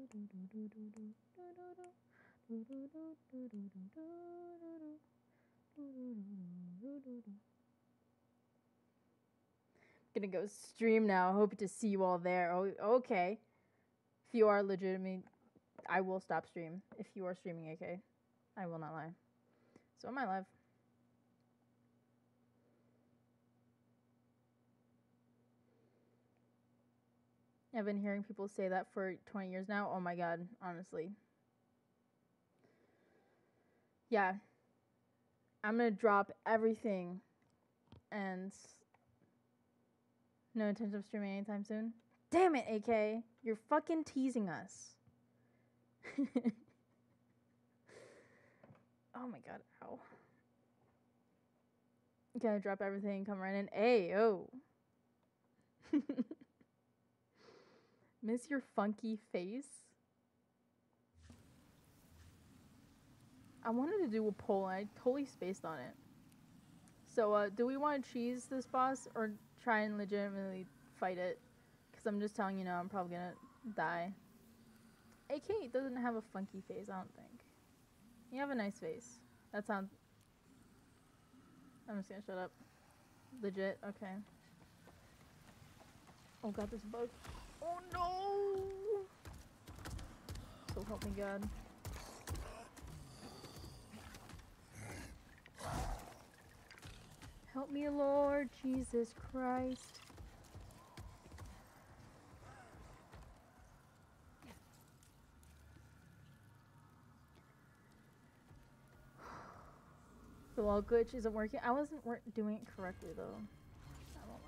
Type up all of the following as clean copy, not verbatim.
Gonna go stream now. Hope to see you all there. Oh, okay. If you are legitimate, I will stop stream. If you are streaming, AK, I will not lie. So am I live. I've been hearing people say that for 20 years now. Oh my god, honestly. Yeah. I'm gonna drop everything and no intention of streaming anytime soon. Damn it, AK. You're fucking teasing us. Oh my god, ow. Gonna drop everything, come right in. Ayo. Miss your funky face. I wanted to do a poll and I totally spaced on it. So, do we want to cheese this boss or try and legitimately fight it? Because I'm just telling you now, I'm probably gonna die. AK doesn't have a funky face, I don't think. You have a nice face. That sounds... I'm just gonna shut up. Legit, okay. Oh god, there's a bug. Oh no! So help me God. Help me, Lord Jesus Christ. The wall glitch isn't working. I wasn't doing it correctly though. I won't lie.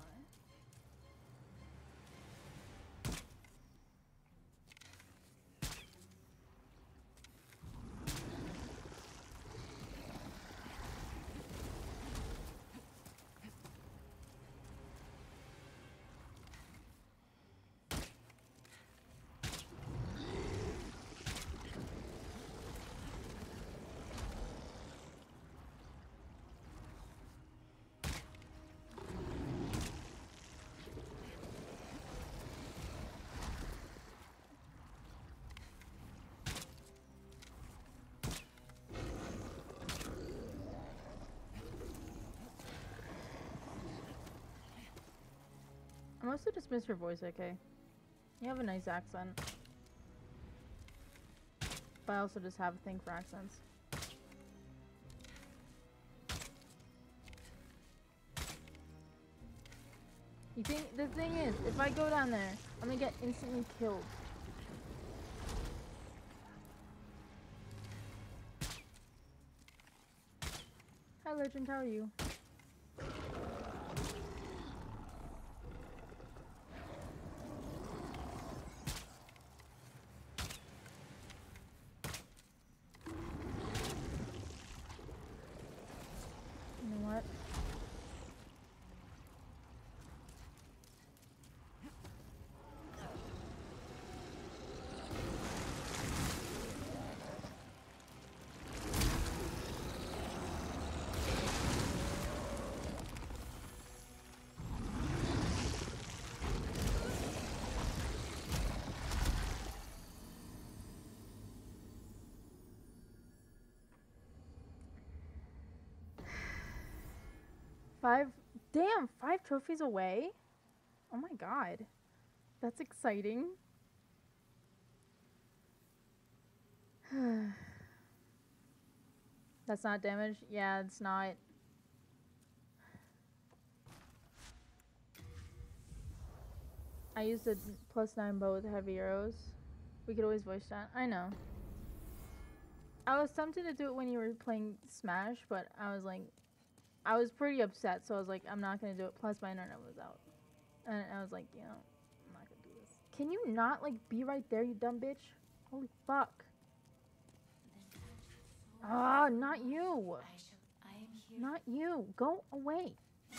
I mostly just miss your voice, okay? You have a nice accent. But I also just have a thing for accents. You think, the thing is, if I go down there, I'm gonna get instantly killed. Hi Legend, how are you? You know what? Damn, 5 trophies away? Oh my god. That's exciting. That's not damage? Yeah, it's not. I used a +9 bow with heavy arrows. We could always voice chat. I know. I was tempted to do it when you were playing Smash, but I was like, I was pretty upset, so I was like, I'm not gonna do it. Plus, my internet was out. And I was like, you know, I'm not gonna do this. Can you not, like, be right there, you dumb bitch? Holy fuck. Ah, not you. Not you. Go away.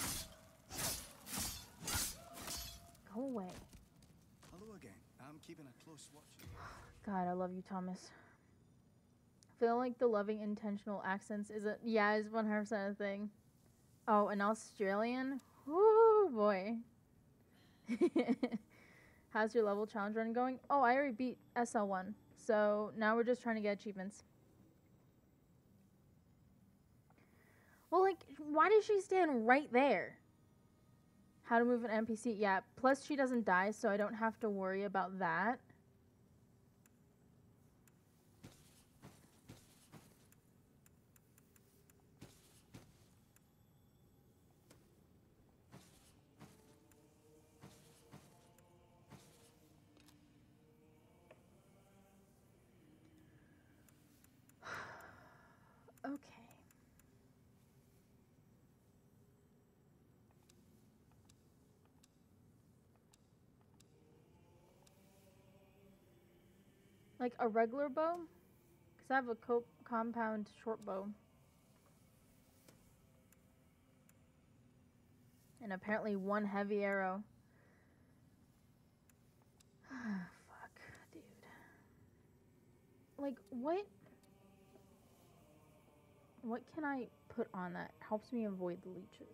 Go away. Hello again. I'm keeping a close watch. God, I love you, Thomas. I feel like the loving intentional accents is a 100% a thing. Oh, an Australian? Woo boy. How's your level challenge run going? Oh, I already beat SL1. So now we're just trying to get achievements. Well, like, why does she stand right there? How to move an NPC? Yeah, plus she doesn't die, so I don't have to worry about that. Okay. Like a regular bow? Because I have a compound short bow. And apparently one heavy arrow. Fuck, dude. Like, what? What can I put on that helps me avoid the leeches?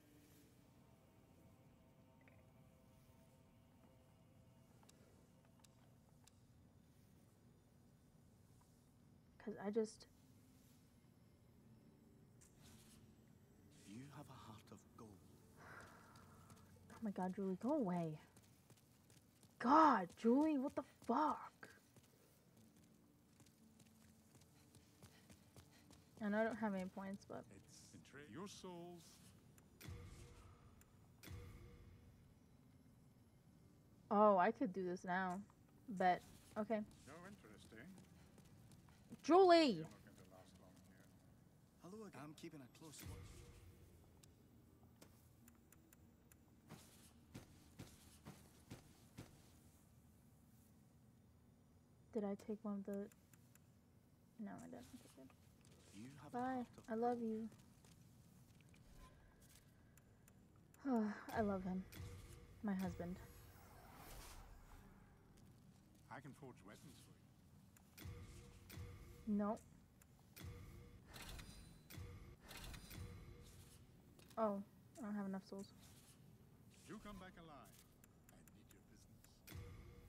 Because I just... You have a heart of gold. Oh my god, Julie, go away. God, Julie, what the fuck? And I don't have any points, but... It's your souls. Oh, I could do this now. Bet. Okay. So interesting. Julie! You're not going to last long here. Hello again. I'm keeping a close watch. Did I take one of the... No, I didn't. Okay, good. You have a Bye. heart of I love you. I love him. My husband. I can forge weapons for you. No. Oh, I don't have enough souls. You come back alive. I need your business.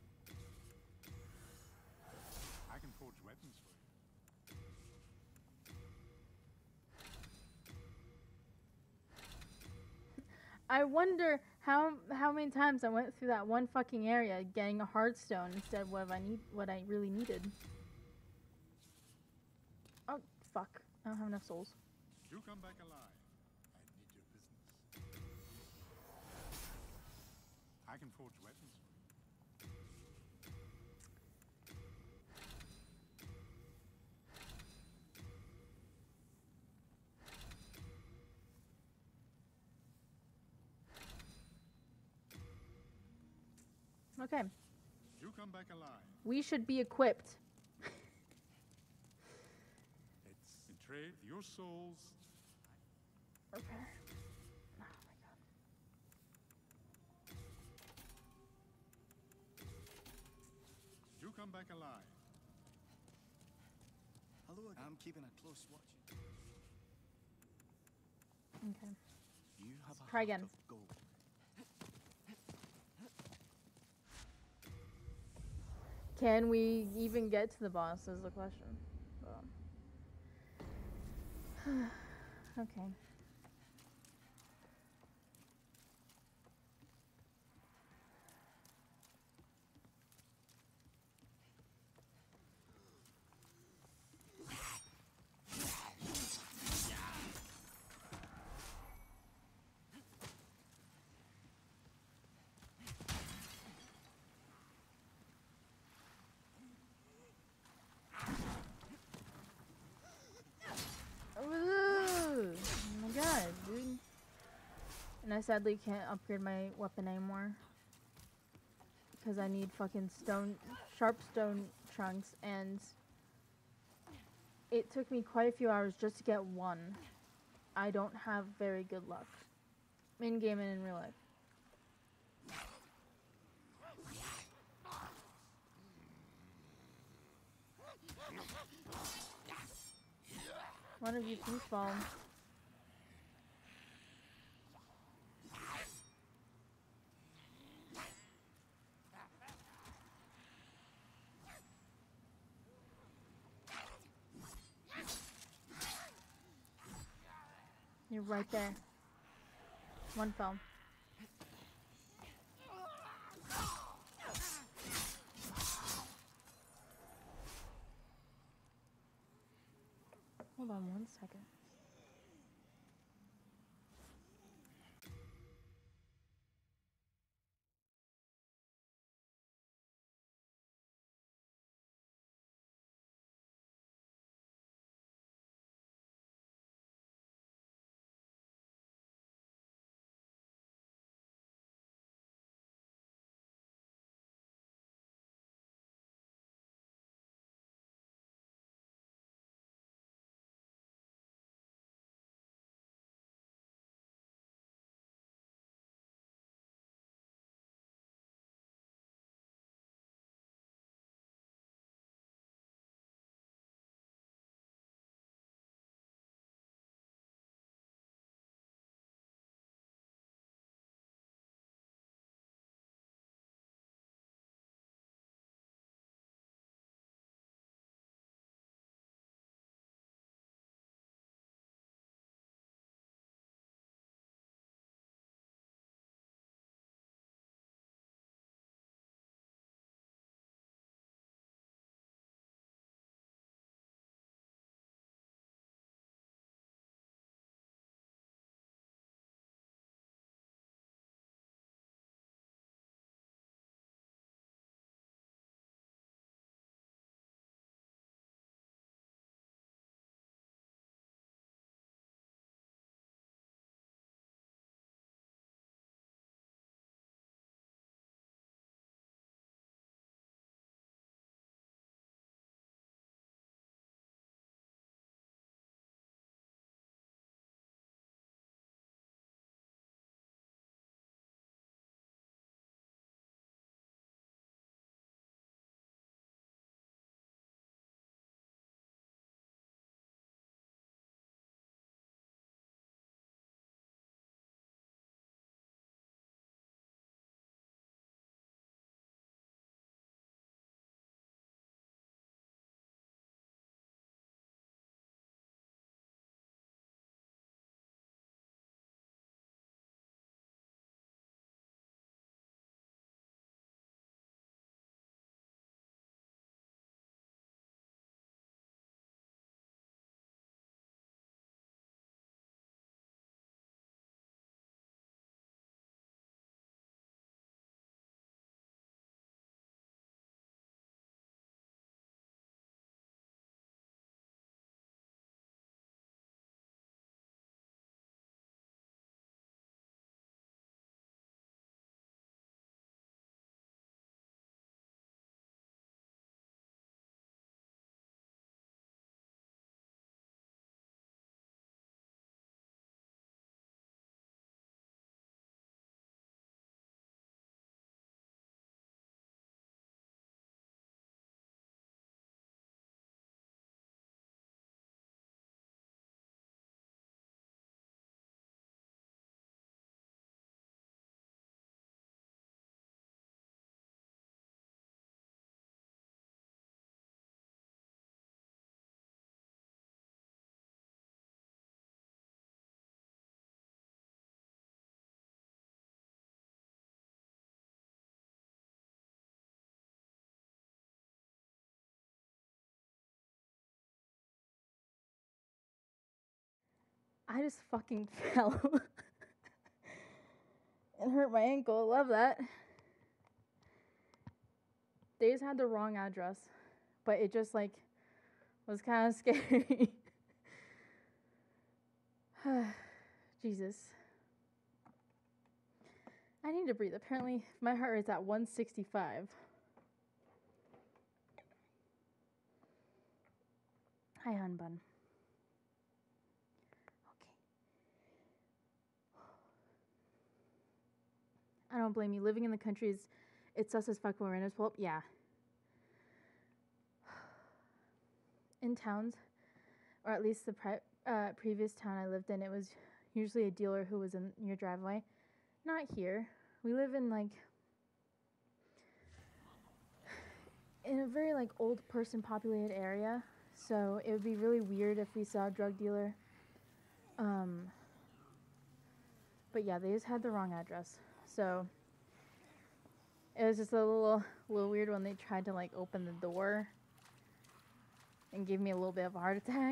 I can forge weapons for you. I wonder how many times I went through that one fucking area getting a hardstone instead of what I really needed. Oh fuck! I don't have enough souls. You come back alive. I need your business. I can forge weapons for you. Okay, You come back alive. we should be equipped. It's in trade your souls. Okay. Oh my god. You come back alive. Hello again. I'm keeping a close watch. Okay. You have a Try heart again. of gold. Can we even get to the boss is the question. Okay. Oh my god, dude. And I sadly can't upgrade my weapon anymore. Because I need fucking sharp stone chunks, and it took me quite a few hours just to get one. I don't have very good luck. In game and in real life. One of you please fall. You're right there. One fell. Hold on 1 second. I just fucking fell and hurt my ankle. Love that. They just had the wrong address, but it just like was kind of scary. Jesus. I need to breathe. Apparently, my heart rate's at 165. Hi, hon bun. Okay. I don't blame you. Living in the country it's sus as fuck when randoms pull up. Yeah. In towns, or at least the previous town I lived in, it was usually a dealer who was in your driveway. Not here. We live in like in a very like old person populated area, so it would be really weird if we saw a drug dealer But yeah, they just had the wrong address. So it was just a little weird when they tried to like open the door and gave me a little bit of a heart attack.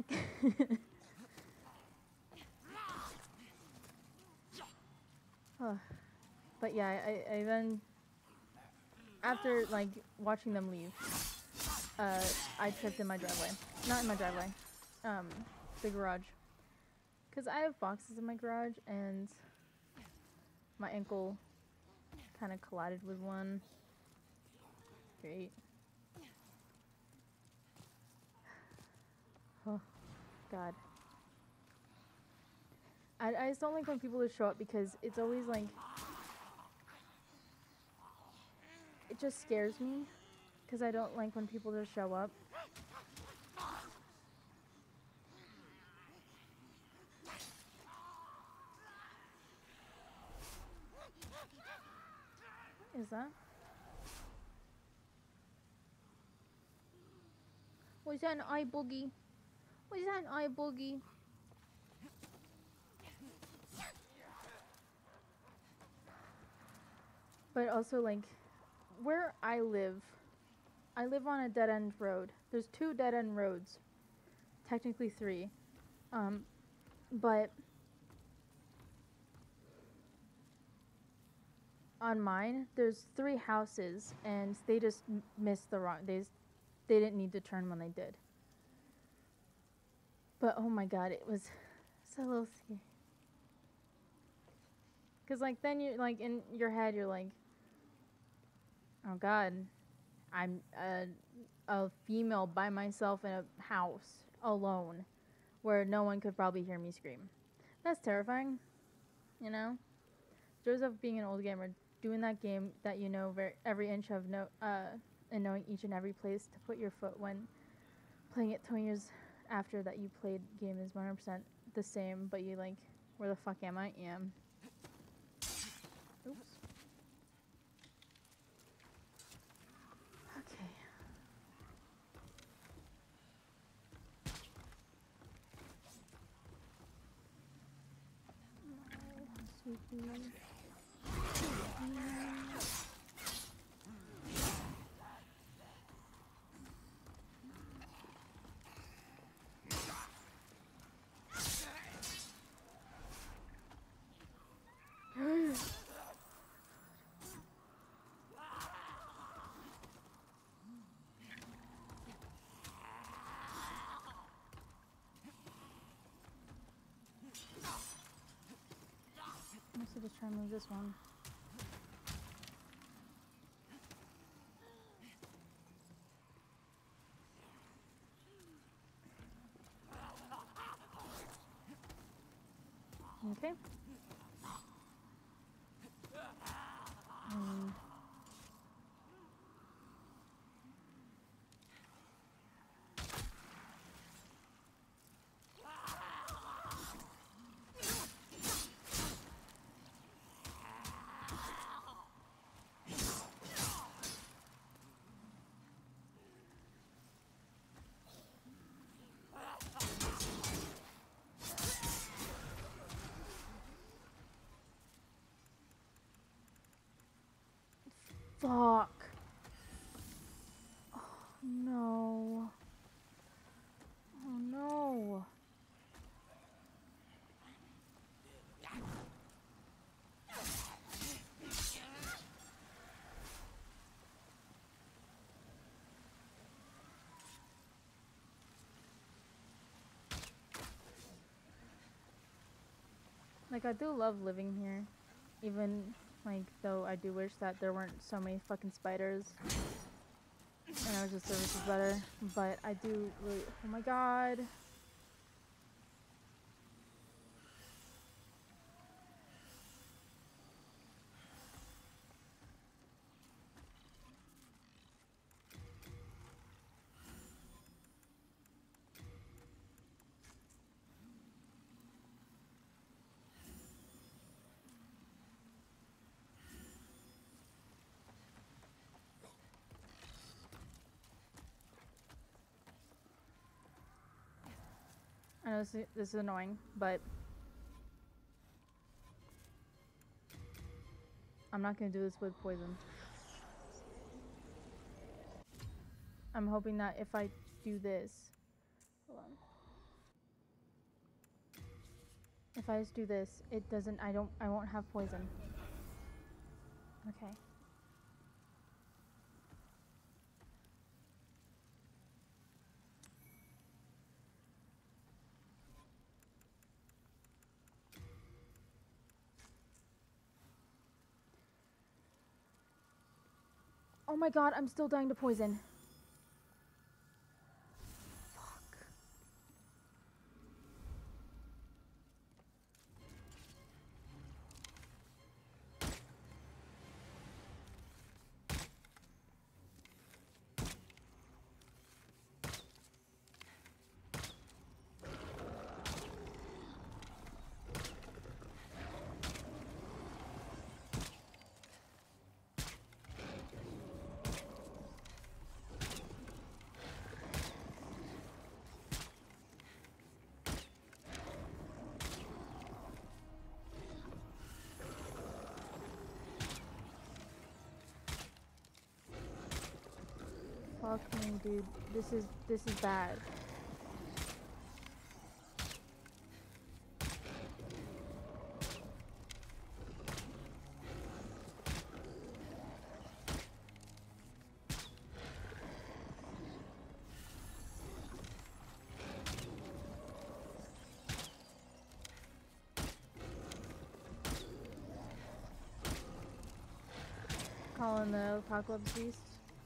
Oh. But yeah, I then after like watching them leave, I tripped in my driveway. Not in my driveway, the garage. Cause I have boxes in my garage and my ankle kind of collided with one. Great. Oh, God. I just don't like when people just show up because it's always like, it just scares me because I don't like when people just show up. What is that? Was that an eye boogie? Was that an eye boogie? But also, like, where I live on a dead-end road. There's 2 dead-end roads. Technically 3. But on mine, there's 3 houses, and they just missed the wrong... They didn't need to turn when they did. But, oh my god, it was so a little scary. Because, like, then you're, like, in your head, you're like, oh god, I'm a female by myself in a house, alone, where no one could probably hear me scream. That's terrifying, you know? Joys of being an old gamer, doing that game that you know every inch of and knowing each and every place to put your foot when playing it 20 years after that you played game is 100% the same, but you like, where the fuck am I? Am. Oops. Okay. I'm also just trying to move this one. Okay. Fuck. Oh no. Oh no. Like, I do love living here. Even, like, though I do wish that there weren't so many fucking spiders. And I wish the service was better. But I do really... Oh my god. I know this is annoying, but I'm not gonna do this with poison. I'm hoping that if I do this, hold on. If I just do this, it doesn't, I won't have poison. Okay. Oh my god, I'm still dying to poison. Fuck. Fuck me, dude. This is bad. Calling the apocalypse beast.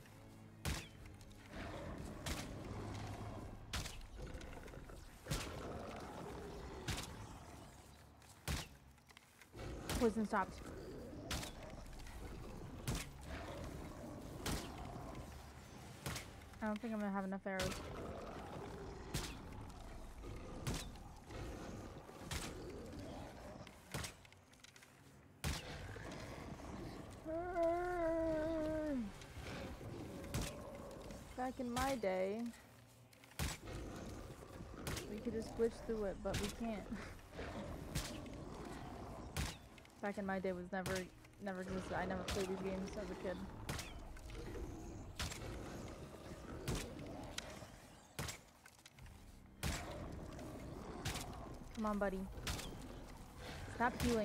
Poison stopped. I don't think I'm gonna have enough arrows. Back in my day, we could just glitch through it, but we can't. Back in my day was never existed. I never played these games as a kid. Come on, buddy. Stop healing.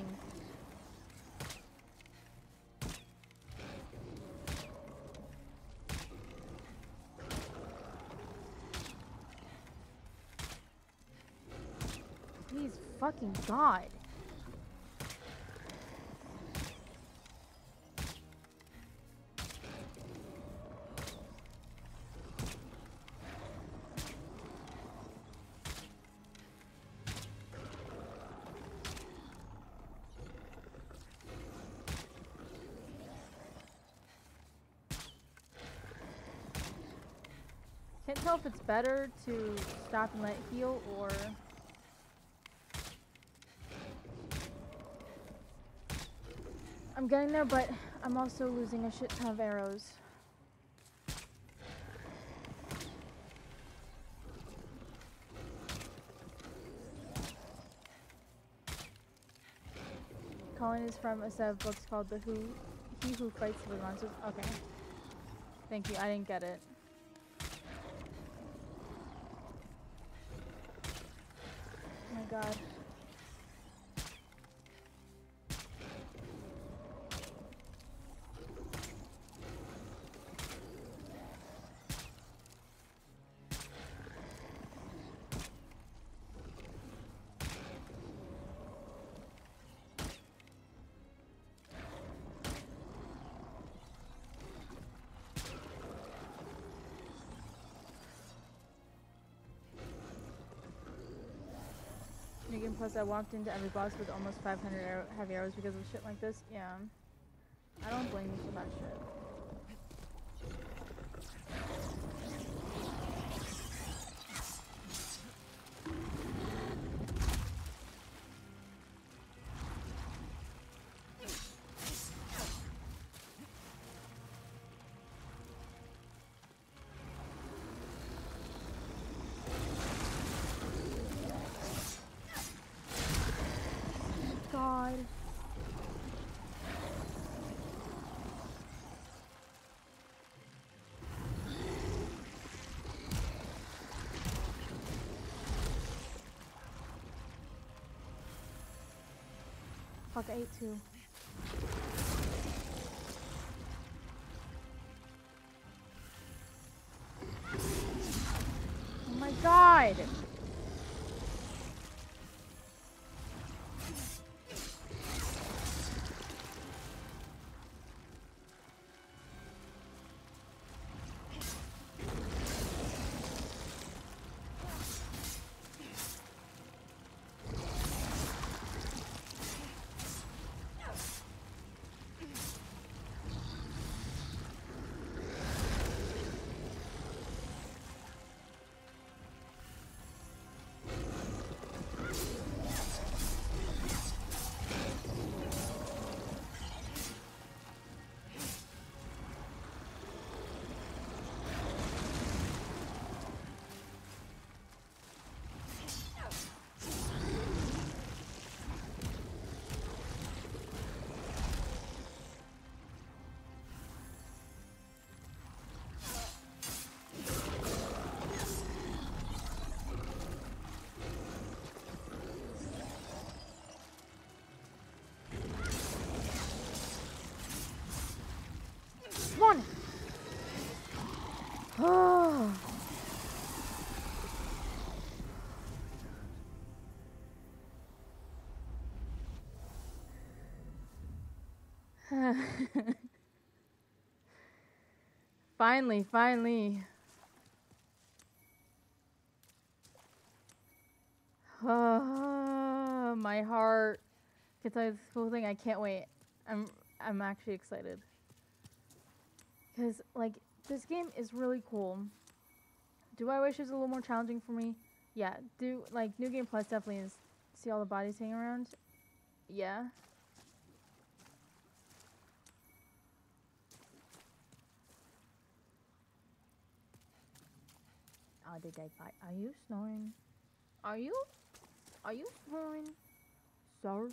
Please, fucking God. Can't tell if it's better to stop and let it heal or... I'm getting there, but I'm also losing a shit ton of arrows. Colin is from a set of books called He Who Fights the Monsters. Okay. Thank you, I didn't get it. Oh my god. Again, plus I walked into every boss with almost 500 heavy arrows because of shit like this. Yeah. I don't blame you for that shit. God. Fuck, I ate two. Oh my god! Come on! Oh. Finally. Oh, my heart. Can tell you this cool thing. I can't wait. I'm actually excited. Cause like this game is really cool. Do I wish it was a little more challenging for me? Yeah. Do like New Game Plus definitely is. See all the bodies hanging around? Yeah. Oh, did I fight? Are you snoring? Are you? Are you snoring? Sir?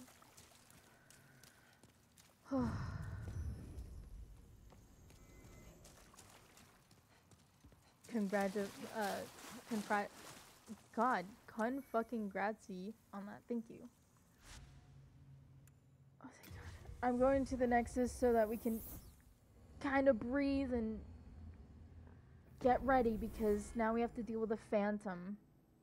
Con-fucking-grazie on that. Thank you. Oh, thank God. I'm going to the Nexus so that we can kind of breathe and get ready because now we have to deal with the Phantom.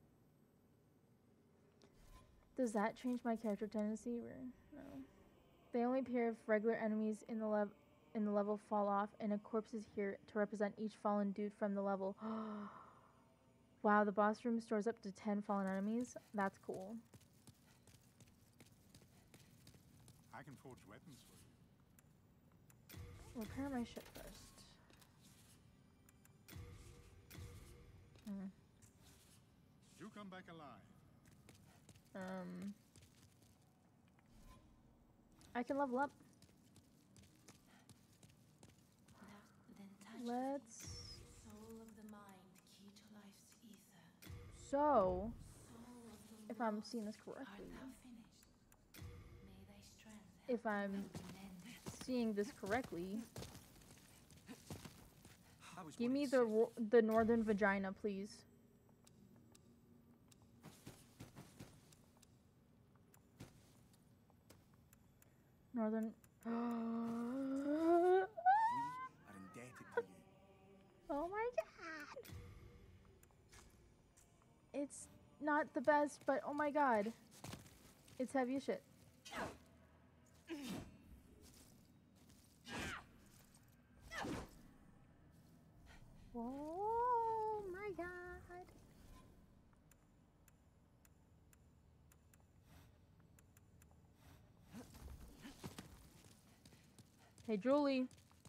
Does that change my character tendency? Or no. They only appear if regular enemies in the level fall off, and a corpse is here to represent each fallen dude from the level. Wow, the boss room stores up to 10 fallen enemies. That's cool. I can forge weapons for you. Repair my ship first. You come back alive. I can level up. Let's. Soul of the mind, key to life's ether. So, Soul of the if I'm lost, seeing this art correctly, thou finished? May thy strength if I'm seeing this correctly, give me the northern vagina, please. Northern. We are indebted to you. Oh my god! It's not the best, but oh my god. It's heavy as shit. Oh my god. Hey, Julie.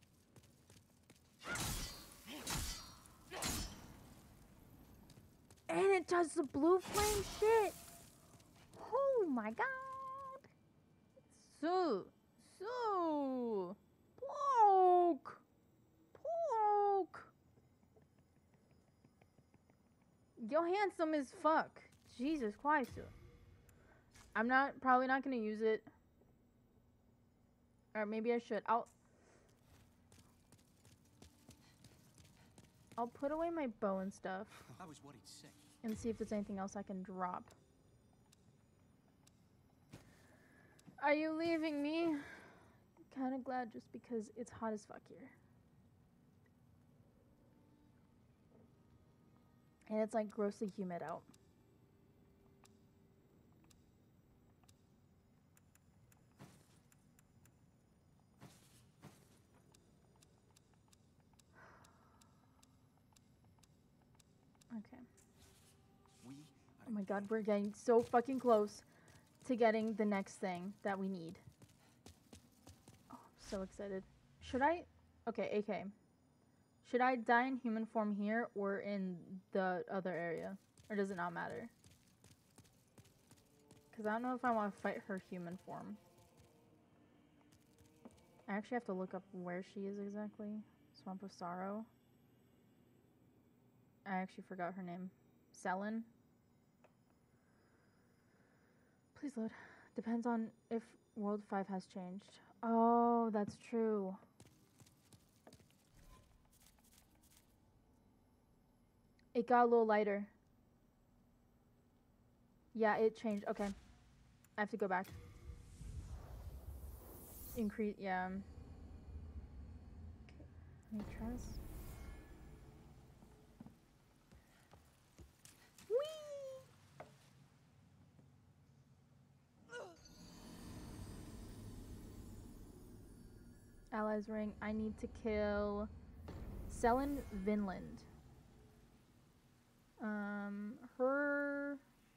And it does the blue flame shit. Oh my god. So. Poke. You're handsome as fuck. Jesus Christ. I'm probably not gonna use it. Or maybe I should. I'll put away my bow and stuff I was worried sick. and see if there's anything else I can drop. Are you leaving me? Kind of glad just because it's hot as fuck here. And it's like grossly humid out. Okay. We Oh my god, we're getting so fucking close to getting the next thing that we need. Oh, I'm so excited. Should I... Okay, AK. Should I die in human form here or in the other area? Or does it not matter? Because I don't know if I want to fight her human form. I actually have to look up where she is exactly. Swamp of Sorrow. I actually forgot her name. Selin. Please load. Depends on if World 5 has changed. Oh, that's true. It got a little lighter. Yeah, it changed. Okay. I have to go back. Increase, yeah. Okay. Matras. Whee! Allies ring. I need to kill Selin Vinland. Her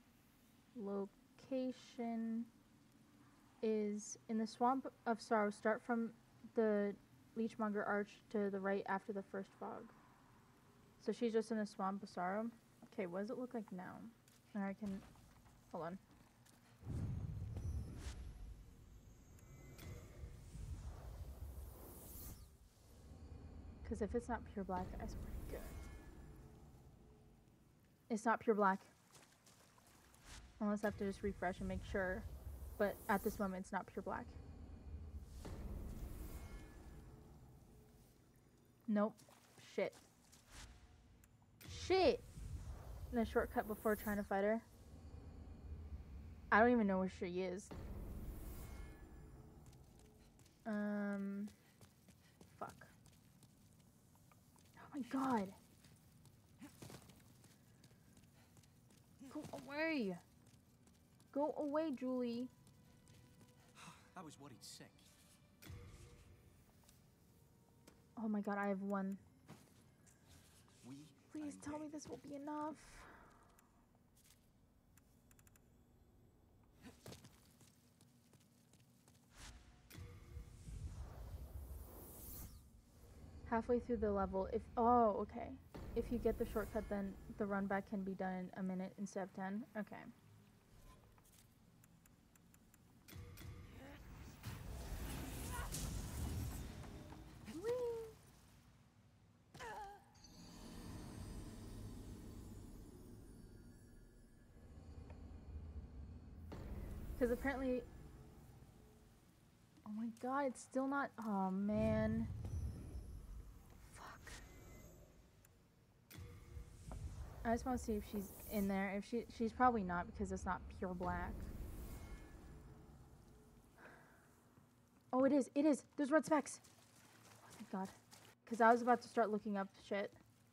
location is in the Swamp of Sorrow. Start from the Leechmonger Arch to the right after the first fog. So she's just in the Swamp of Sorrow. Okay, what does it look like now? And I can... Hold on. Because if it's not pure black, I swear to God. It's not pure black. Unless I have to just refresh and make sure. But at this moment, it's not pure black. Nope. Shit. Shit! And a shortcut before trying to fight her. I don't even know where she is. Fuck. Oh my god. Go away. Go away, Julie. I was worried sick. Oh my god, I have one. We Please tell me this will be enough. Halfway through the level, if... Oh, okay. If you get the shortcut, then the run back can be done in a minute instead of 10. Okay. Because apparently... Oh my god, it's still not... Oh, man. Fuck. I just want to see if she's in there. If she's probably not because it's not pure black. Oh, it is. It is. There's red specks. Oh, thank god. Because I was about to start looking up shit.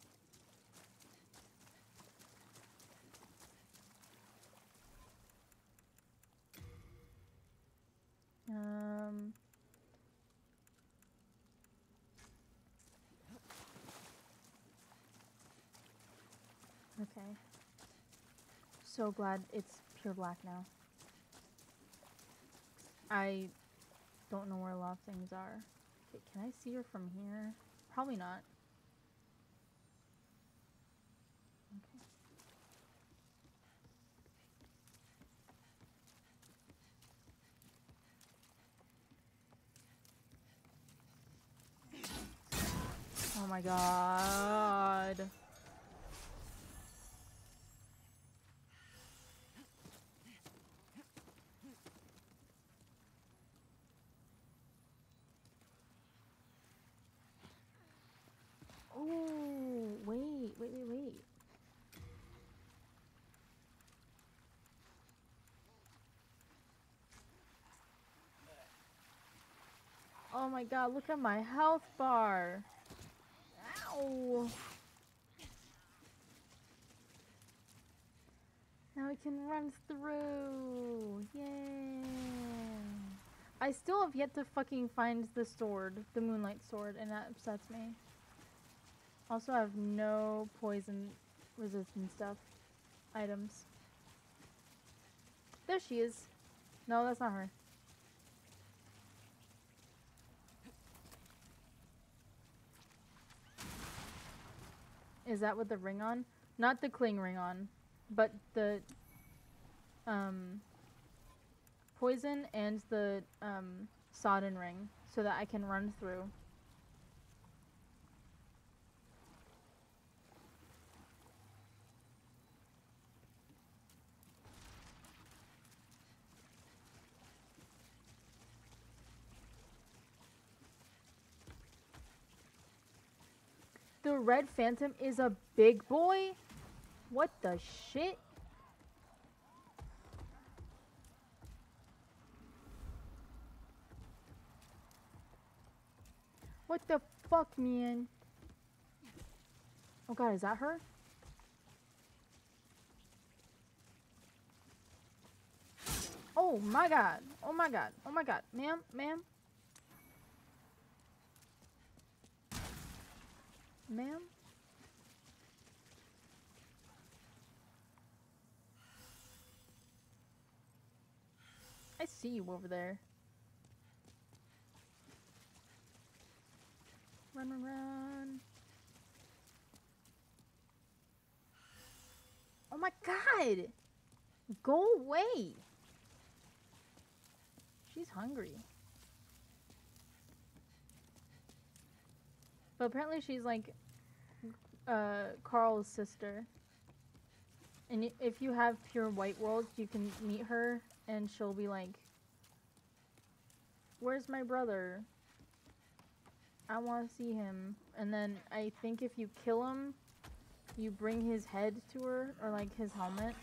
Okay. So glad it's pure black now. I don't know where a lot of things are. Okay, can I see her from here? Probably not. Okay. Oh my god. Oh, wait. my god, look at my health bar. Ow. Now we can run through. Yay. I still have yet to fucking find the sword, the moonlight sword, and that upsets me. Also, I have no poison resistant stuff. Items. There she is. No, that's not her. Is that with the ring on? Not the cling ring on, but the poison and the sodden ring, so that I can run through. The red phantom is a big boy? What the shit? What the fuck, man? Oh god, is that her? Oh my god. Oh my god. Oh my god. Ma'am, ma'am. Ma'am? I see you over there. Run, run, run. Oh my god! Go away! She's hungry. But apparently she's like Carl's sister. And if you have pure white worlds, you can meet her and she'll be like, "Where's my brother? I want to see him." And then I think if you kill him, you bring his head to her, or like his helmet.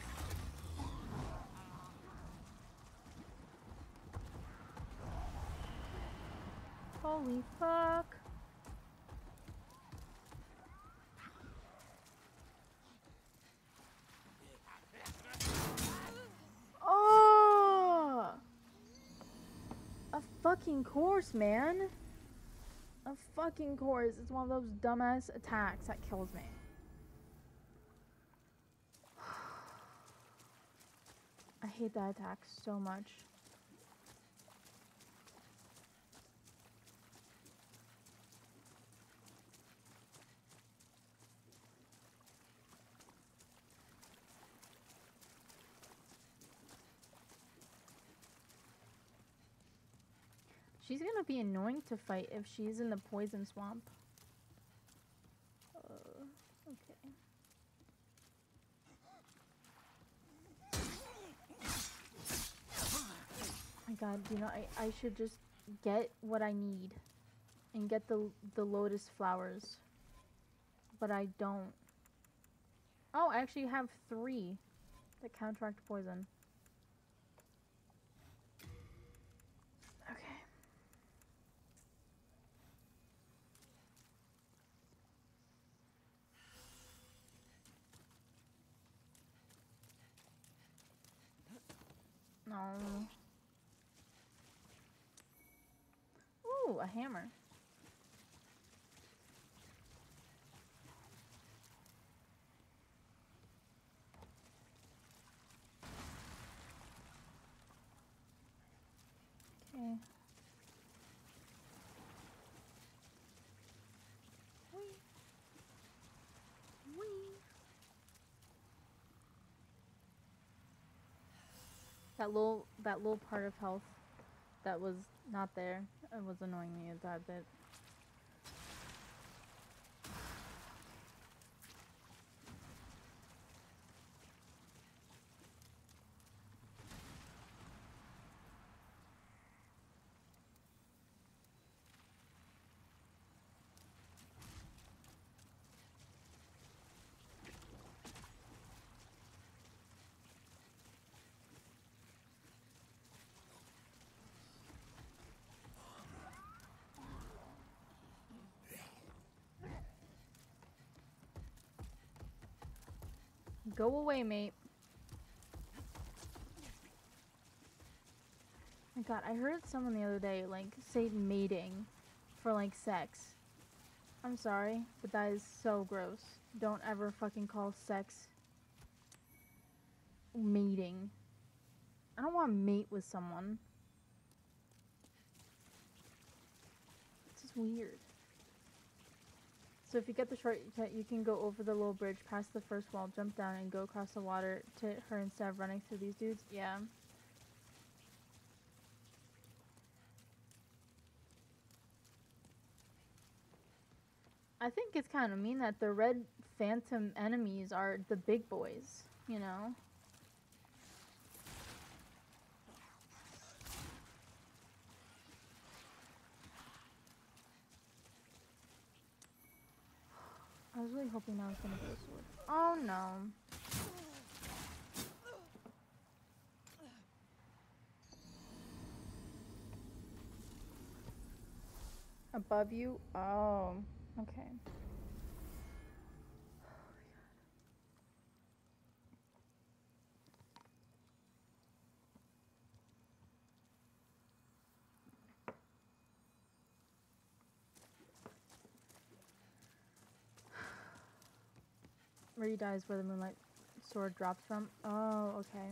Holy fuck. Oh! A fucking course, man. A fucking course. It's one of those dumbass attacks that kills me. I hate that attack so much. She's gonna be annoying to fight if she's in the poison swamp. Okay. My god, you know, I should just get what I need and get the lotus flowers. But I don't. Oh, I actually have 3 that counteract poison. Okay. No. Ooh, a hammer. Okay. Whee. Whee. That little part of health that was not there, it was annoying me a tad bit. Go away, mate. My god, I heard someone the other day, like, say mating for, like, sex. I'm sorry, but that is so gross. Don't ever fucking call sex mating. I don't want to mate with someone. It's just weird. So if you get the shortcut, you can go over the little bridge, past the first wall, jump down, and go across the water to hit her instead of running through these dudes. Yeah. I think it's kind of mean that the red phantom enemies are the big boys, you know? I was really hoping that was gonna be a sword. Oh no. Above you? Oh, okay. Where you die is where the moonlight sword drops from. Oh, okay.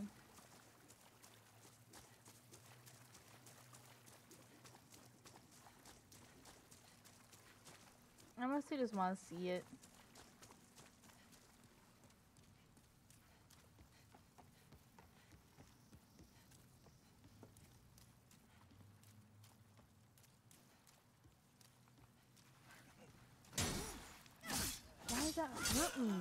I mostly just want to see it. Why does that hurt me?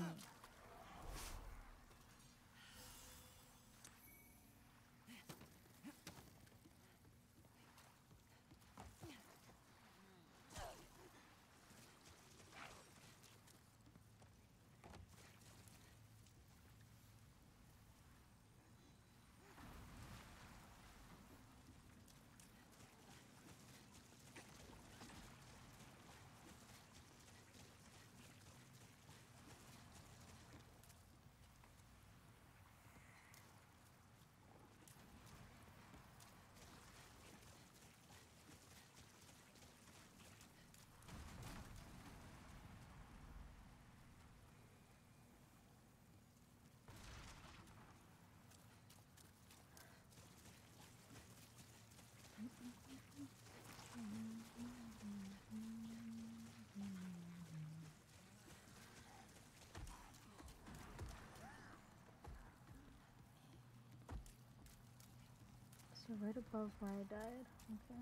So right above where I died. Okay.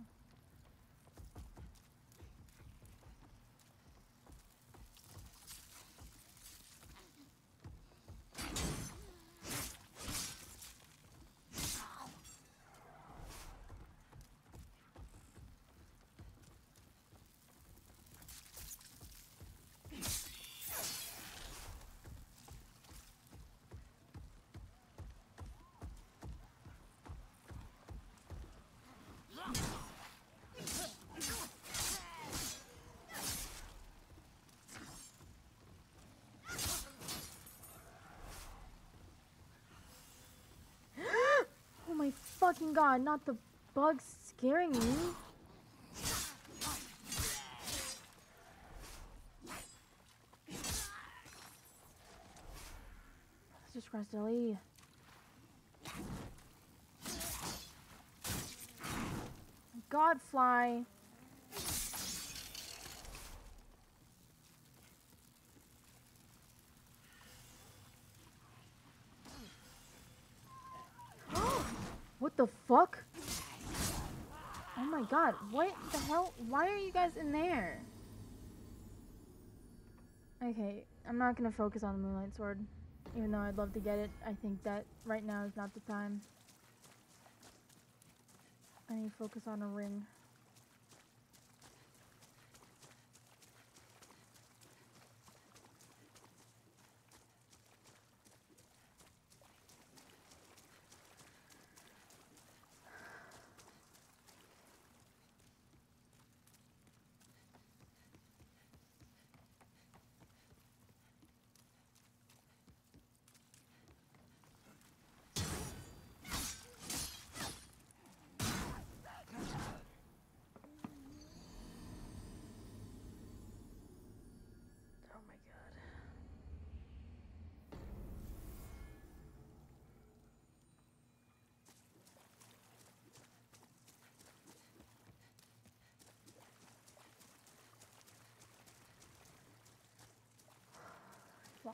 Oh my fucking god, not the bugs scaring me. Jesus Christ, Ellie. Godfly. What the fuck? Oh my god, what the hell? Why are you guys in there? Okay, I'm not gonna focus on the Moonlight Sword. Even though I'd love to get it, I think that right now is not the time. I need to focus on a ring.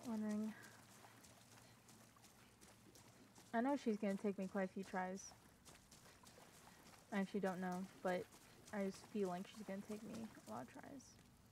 not wondering. I know she's gonna take me quite a few tries. I actually don't know, but I just feel like she's gonna take me a lot of tries.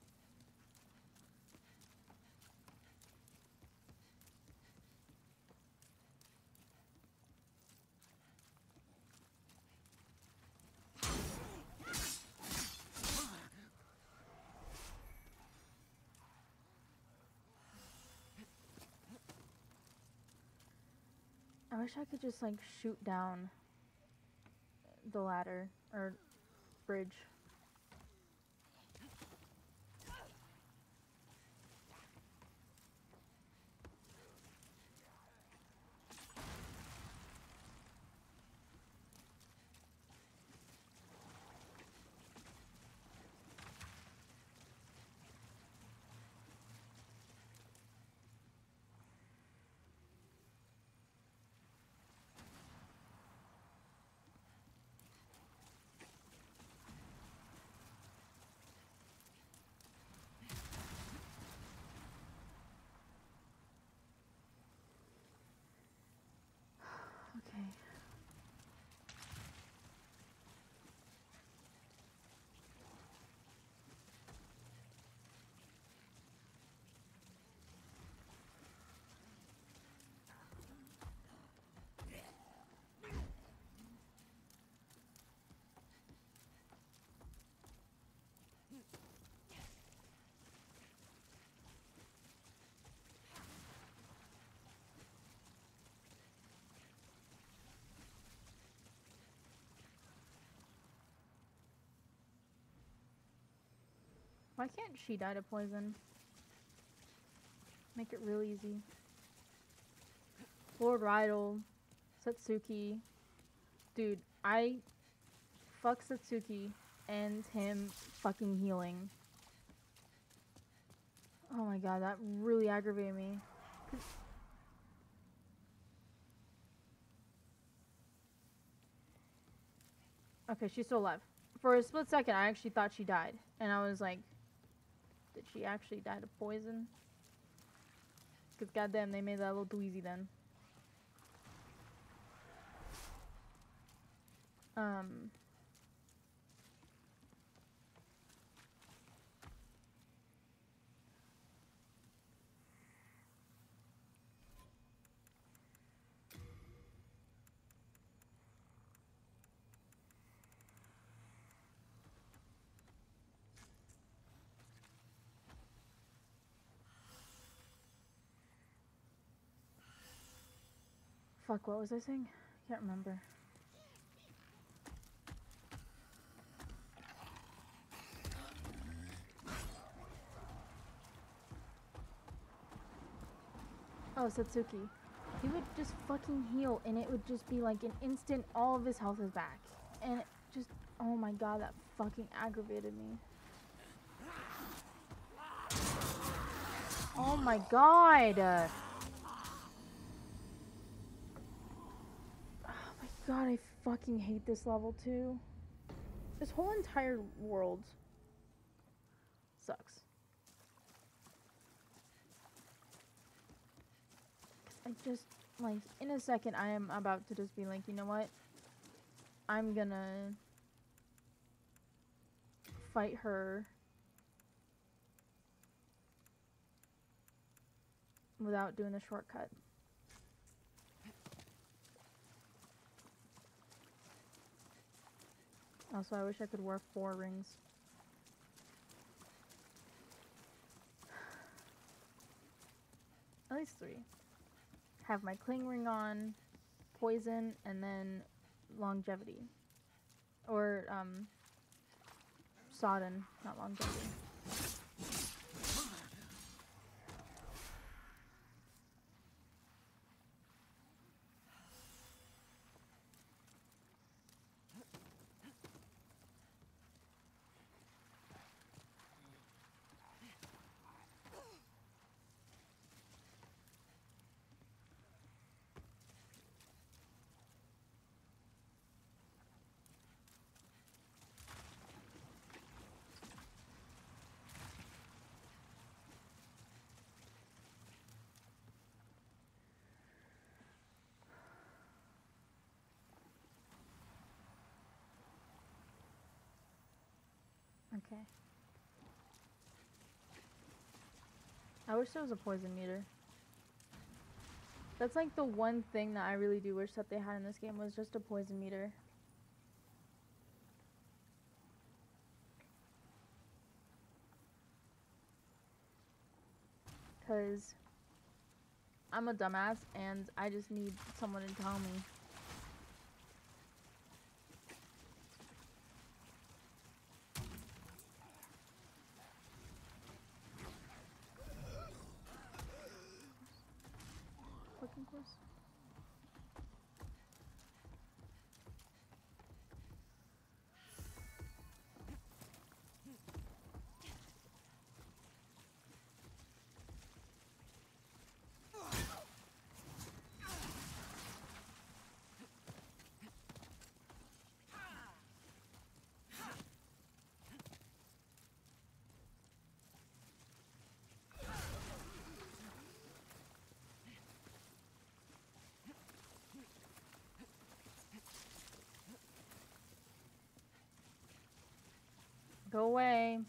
I wish I could just like shoot down the ladder or bridge. Okay. Why can't she die to poison? Make it real easy. Lord Rydell, Satsuki. Dude, I fuck Satsuki and him fucking healing. Oh my god, that really aggravated me. Okay, she's still alive. For a split second, I actually thought she died. And I was like, did she actually die to poison? Because goddamn, they made that a little too easy then. Fuck, what was I saying? Can't remember. Oh, Satsuki. He would just fucking heal and it would just be like an instant, all of his health is back. And it just, oh my god, that fucking aggravated me. Oh my god! Oh my god, I fucking hate this level too. This whole entire world sucks. I just, like, in a second I am about to just be like, you know what? I'm gonna fight her without doing the shortcut. Also, I wish I could wear 4 rings. At least 3. Have my cling ring on, poison, and then longevity. Or, sodden, not longevity. Okay. I wish there was a poison meter. That's like the one thing that I really do wish that they had in this game was just a poison meter. Cause I'm a dumbass and I just need someone to tell me. Fucking course. Go away.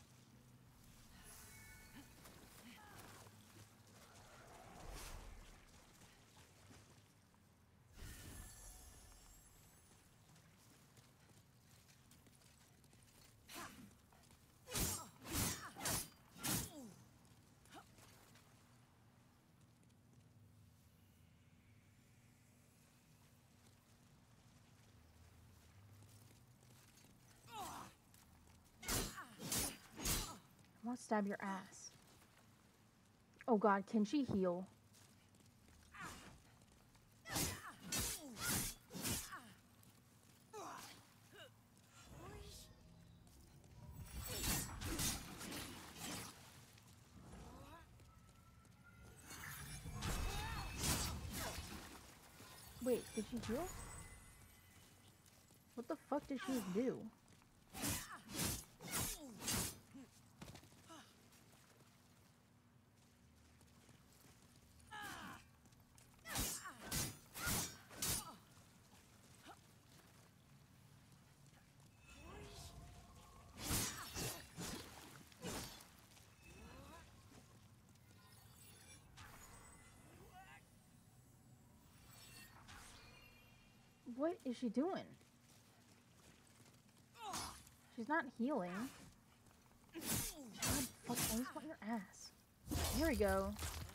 I want to stab your ass. Oh god, can she heal? Wait, did she heal? What the fuck did she do? What is she doing? She's not healing. God, fuck, I just want your ass. Here we go.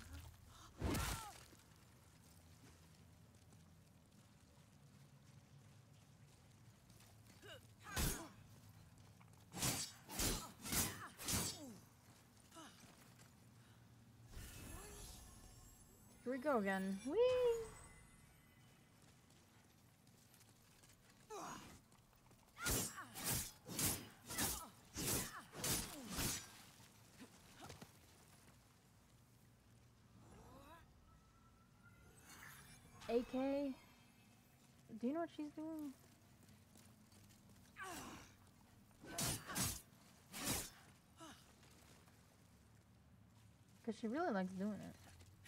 Here we go again. Whee! AK, do you know what she's doing? Because she really likes doing it.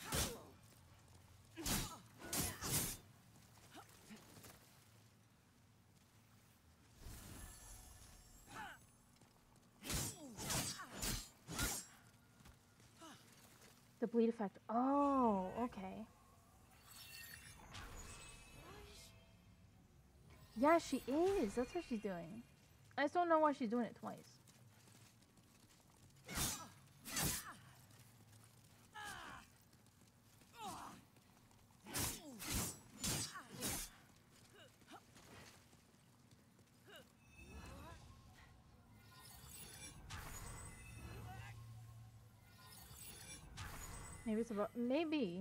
The bleed effect. Oh, okay. Yeah, she is. That's what she's doing. I just don't know why she's doing it twice. Maybe it's about... Maybe.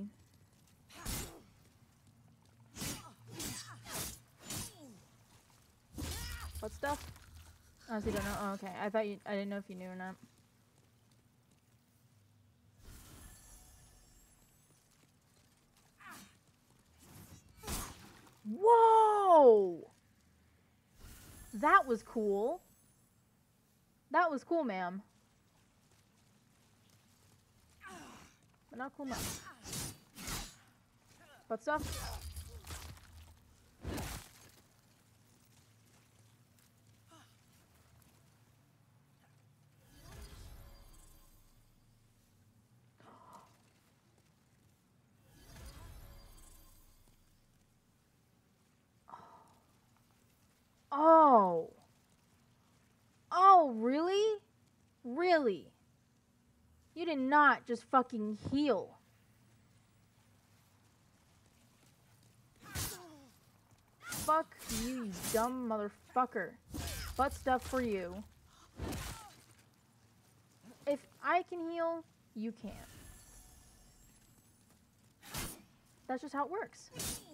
What stuff? Oh, so you don't know? Oh, okay. I didn't know if you knew or not. Whoa! That was cool. That was cool, ma'am. But not cool enough. What stuff? cannot just fucking heal. Fuck you, you dumb motherfucker. Butt stuff for you. If I can heal, you can't. That's just how it works.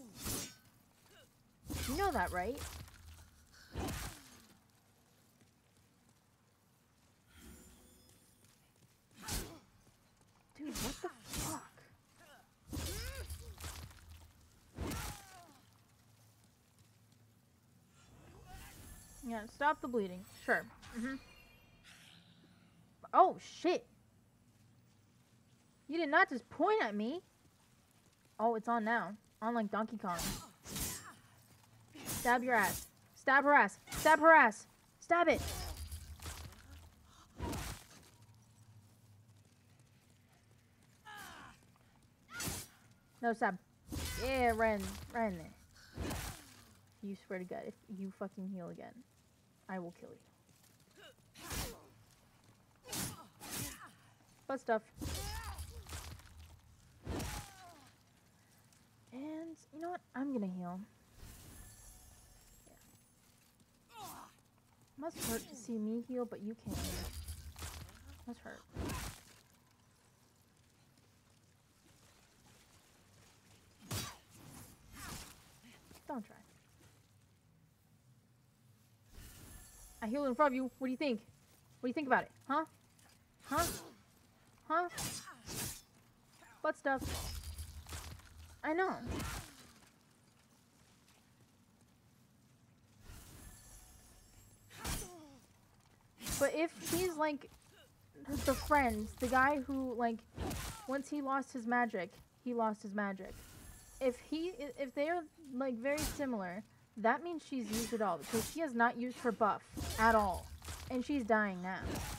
You know that, right? Dude, what the fuck? Yeah, stop the bleeding. Sure. Oh, shit. You did not just point at me. Oh, it's on now. On like Donkey Kong. Stab your ass. Stab her ass. Stab her ass. Stab it. No, stab. Yeah, right in there. You swear to God, if you fucking heal again, I will kill you. Butt stuff. And you know what? I'm gonna heal. Yeah. Must hurt to see me heal, but you can't. Must hurt. Don't try. I healed in front of you. What do you think? What do you think about it? Huh? Huh? Huh? Butt stuff. I know. But if he's like the friend, the guy who like once he lost his magic, he lost his magic. If they're like very similar, that means she's used it all because she has not used her buff at all. And she's dying now.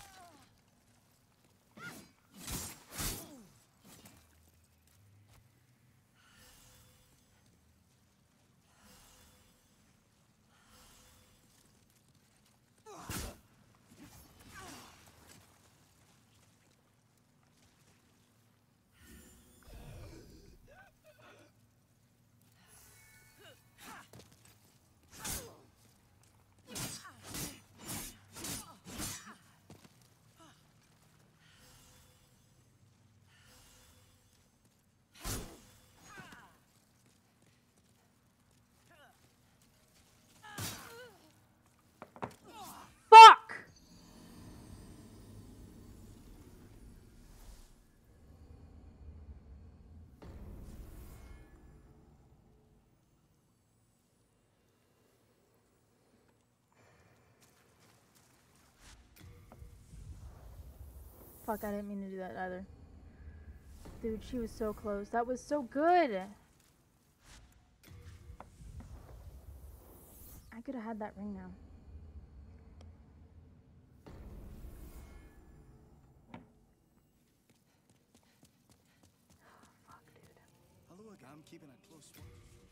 Fuck! Fuck, I didn't mean to do that either. Dude, she was so close. That was so good! I could have had that ring now. Fuck, dude. Hello again, I'm keeping a close watch.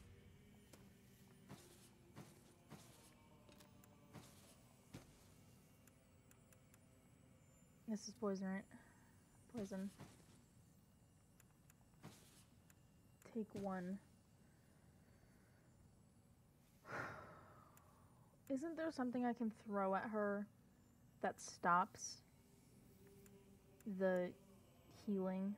This is poison, right? Poison. Take one. Isn't there something I can throw at her that stops the healing?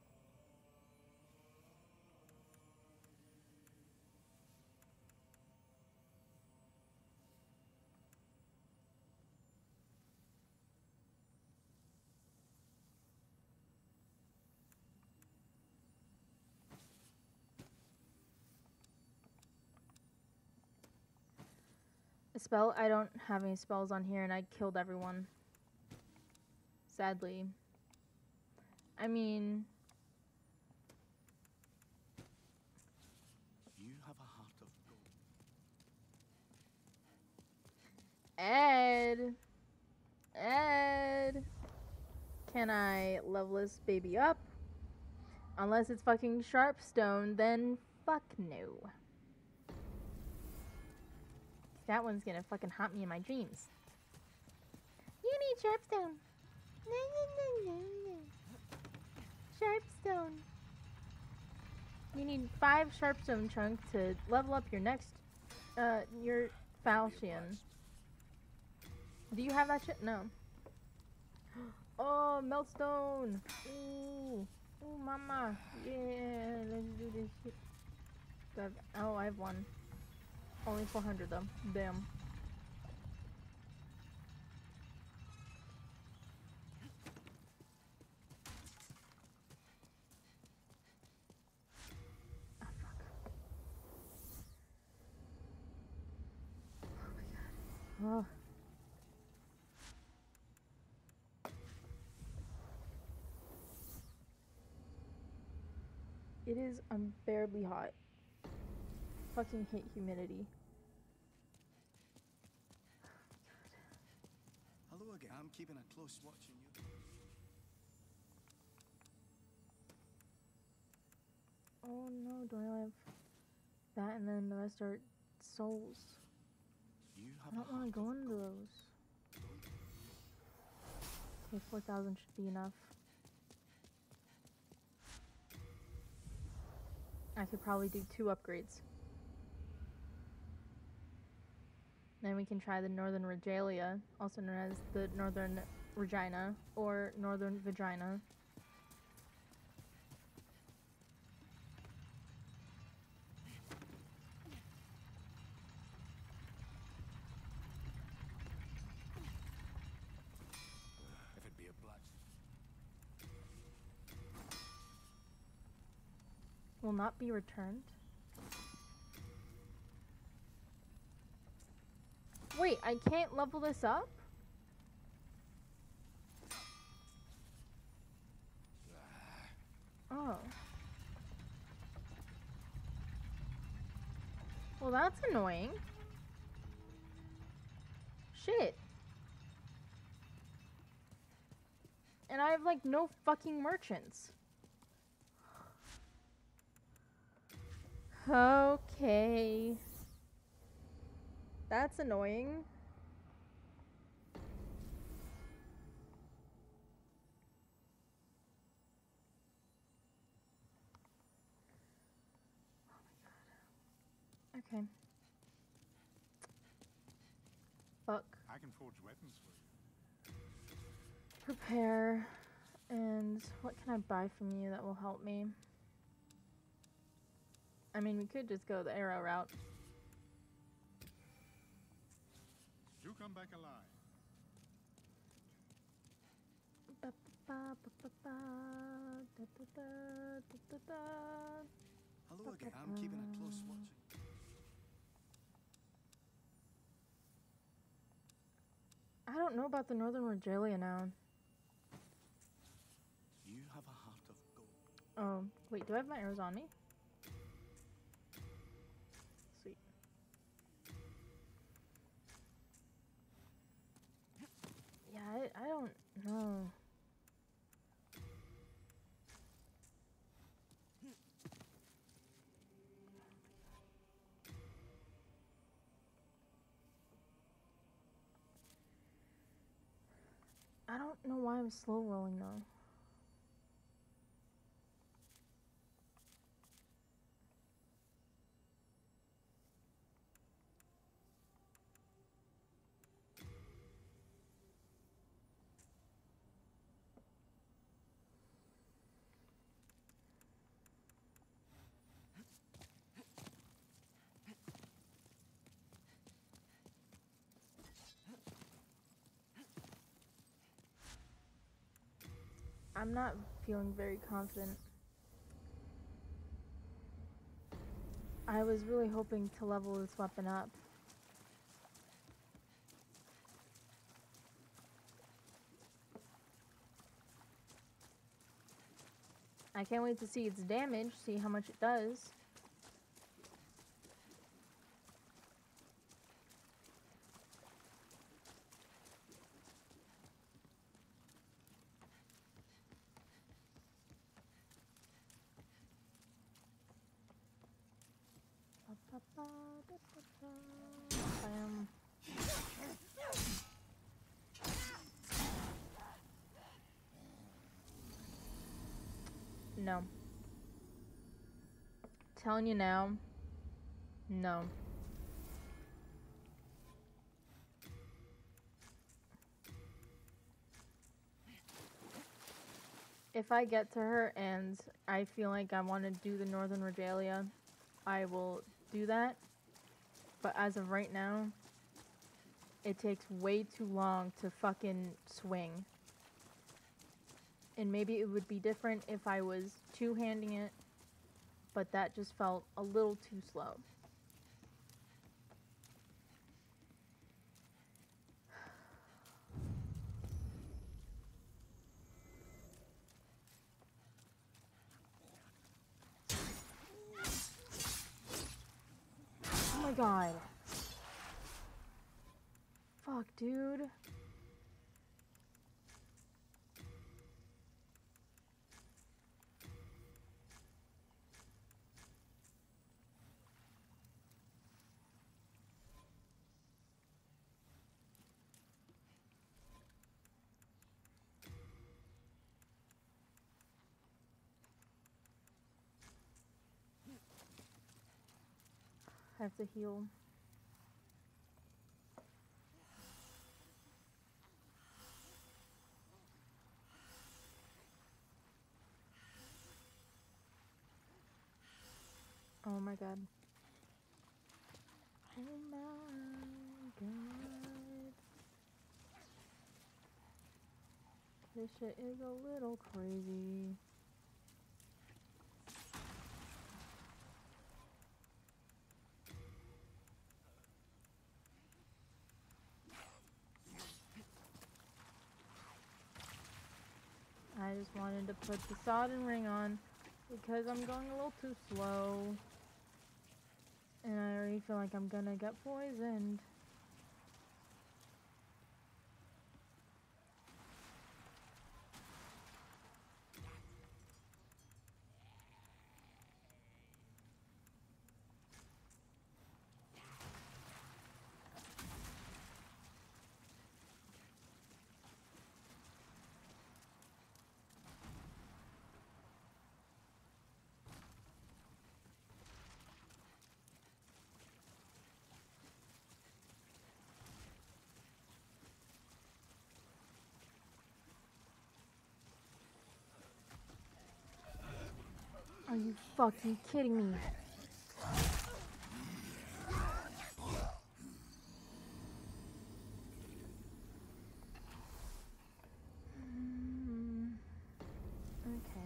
A spell? I don't have any spells on here and I killed everyone. Sadly. I mean... You have a heart of gold. Ed! Can I level this baby up? Unless it's fucking Sharpstone, then fuck no. That one's gonna fucking haunt me in my dreams. You need Sharpstone. Sharpstone. You need 5 Sharpstone chunks to level up your next, your falchion. Do you have that shit? No. Oh, Meltstone. Ooh. Ooh, mama. Yeah, let's do this shit. Oh, I have one. Only 400 though. Damn. Ah, fuck. Oh my god. Oh. It is unbearably hot. Fucking hate humidity. Hello again. I'm keeping a close watch on you. Oh no, do I have that and then the rest are souls? You I have don't a want heart to go of into gold. those. Okay, 4,000 should be enough. I could probably do 2 upgrades. Then we can try the Northern Regalia, also known as the Northern Regina or Northern Vagina. If it be a black. Will not be returned. Wait, I can't level this up? Oh. Well, that's annoying. Shit. And I have like no fucking merchants. Okay. That's annoying. Okay. Fuck. I can forge weapons for you. Prepare. And what can I buy from you that will help me? I mean, we could just go the arrow route. You come back alive. Hello again. I'm keeping a close watch on you. I don't know about the Northern Regalia now. You have a heart of gold. Oh, wait, do I have my arrows on me? Sweet. Yeah, I don't know. I don't know why I'm slow rolling though. I'm not feeling very confident. I was really hoping to level this weapon up. I can't wait to see its damage, see how much it does. Bam. No. Telling you now. No. If I get to her and I feel like I want to do the Northern Regalia, I will do that. But as of right now, it takes way too long to fucking swing. And maybe it would be different if I was two-handing it, but that just felt a little too slow. Oh my god. Fuck, dude. I have to heal. Oh my god. Oh my god. This shit is a little crazy. I just wanted to put the Sodden Ring on because I'm going a little too slow. And I already feel like I'm gonna get poisoned. Are you fucking kidding me? Okay.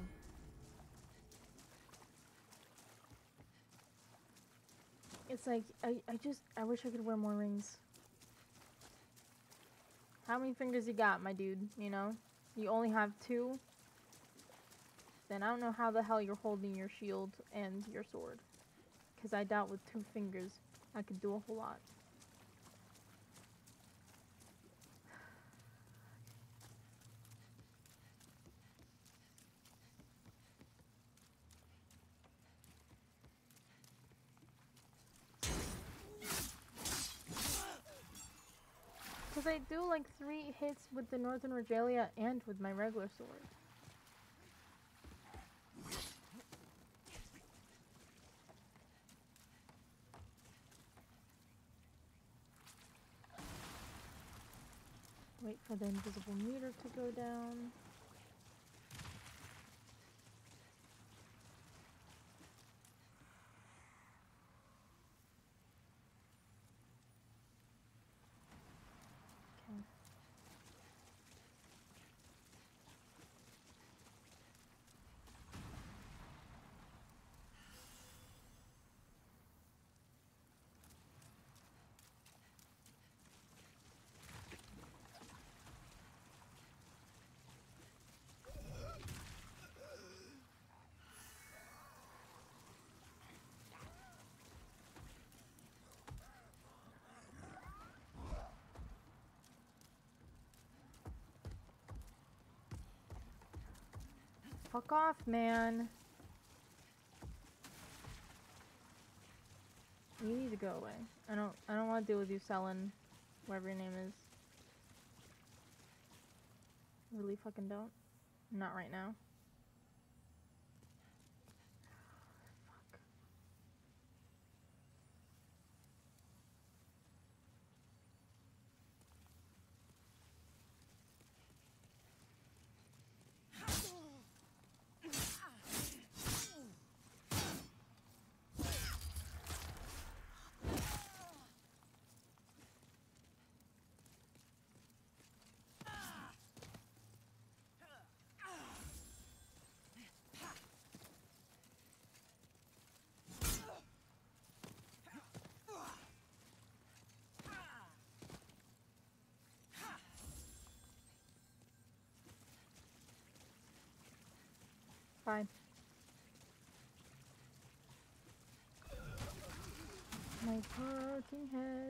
It's like, I wish I could wear more rings. How many fingers you got, my dude? You know? You only have 2? Then I don't know how the hell you're holding your shield and your sword. Because I doubt with 2 fingers I could do a whole lot. Because I do like 3 hits with the Northern Regalia and with my regular sword. Wait for the invisible meter to go down. Okay. Fuck off, man. You need to go away. I don't want to deal with you selling whatever your name is. Really fucking don't. Not right now. Fine. My fucking head.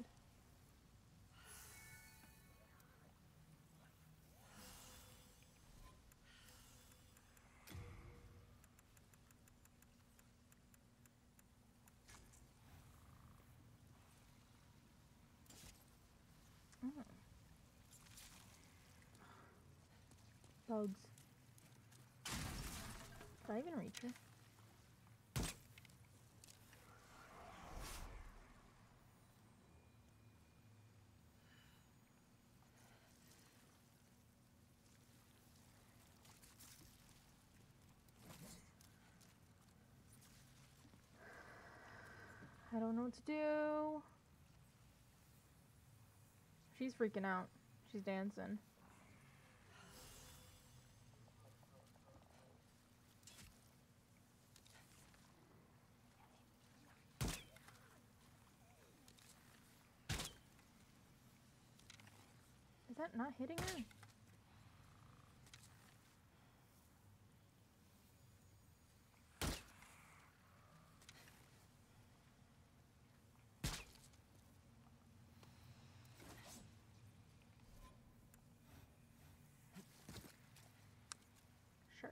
Bugs. Did I even reach her? I don't know what to do. She's freaking out. She's dancing. Is that not hitting her? Sure.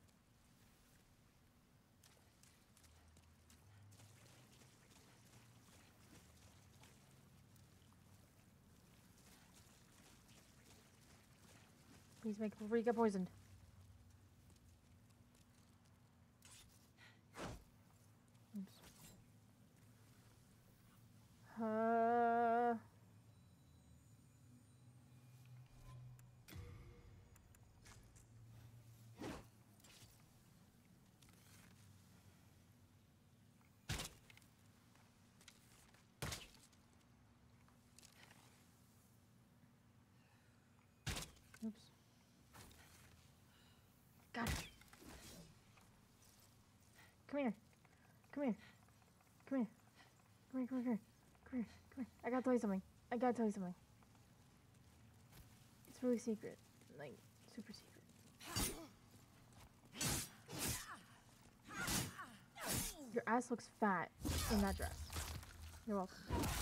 Please make before you get poisoned. Oops. Oops. Got it. Come here. Come here. Come here. Come here, come here, come here. Come here, come here. I gotta tell you something. I gotta tell you something. It's really secret. Like, super secret. Your ass looks fat in that dress. You're welcome.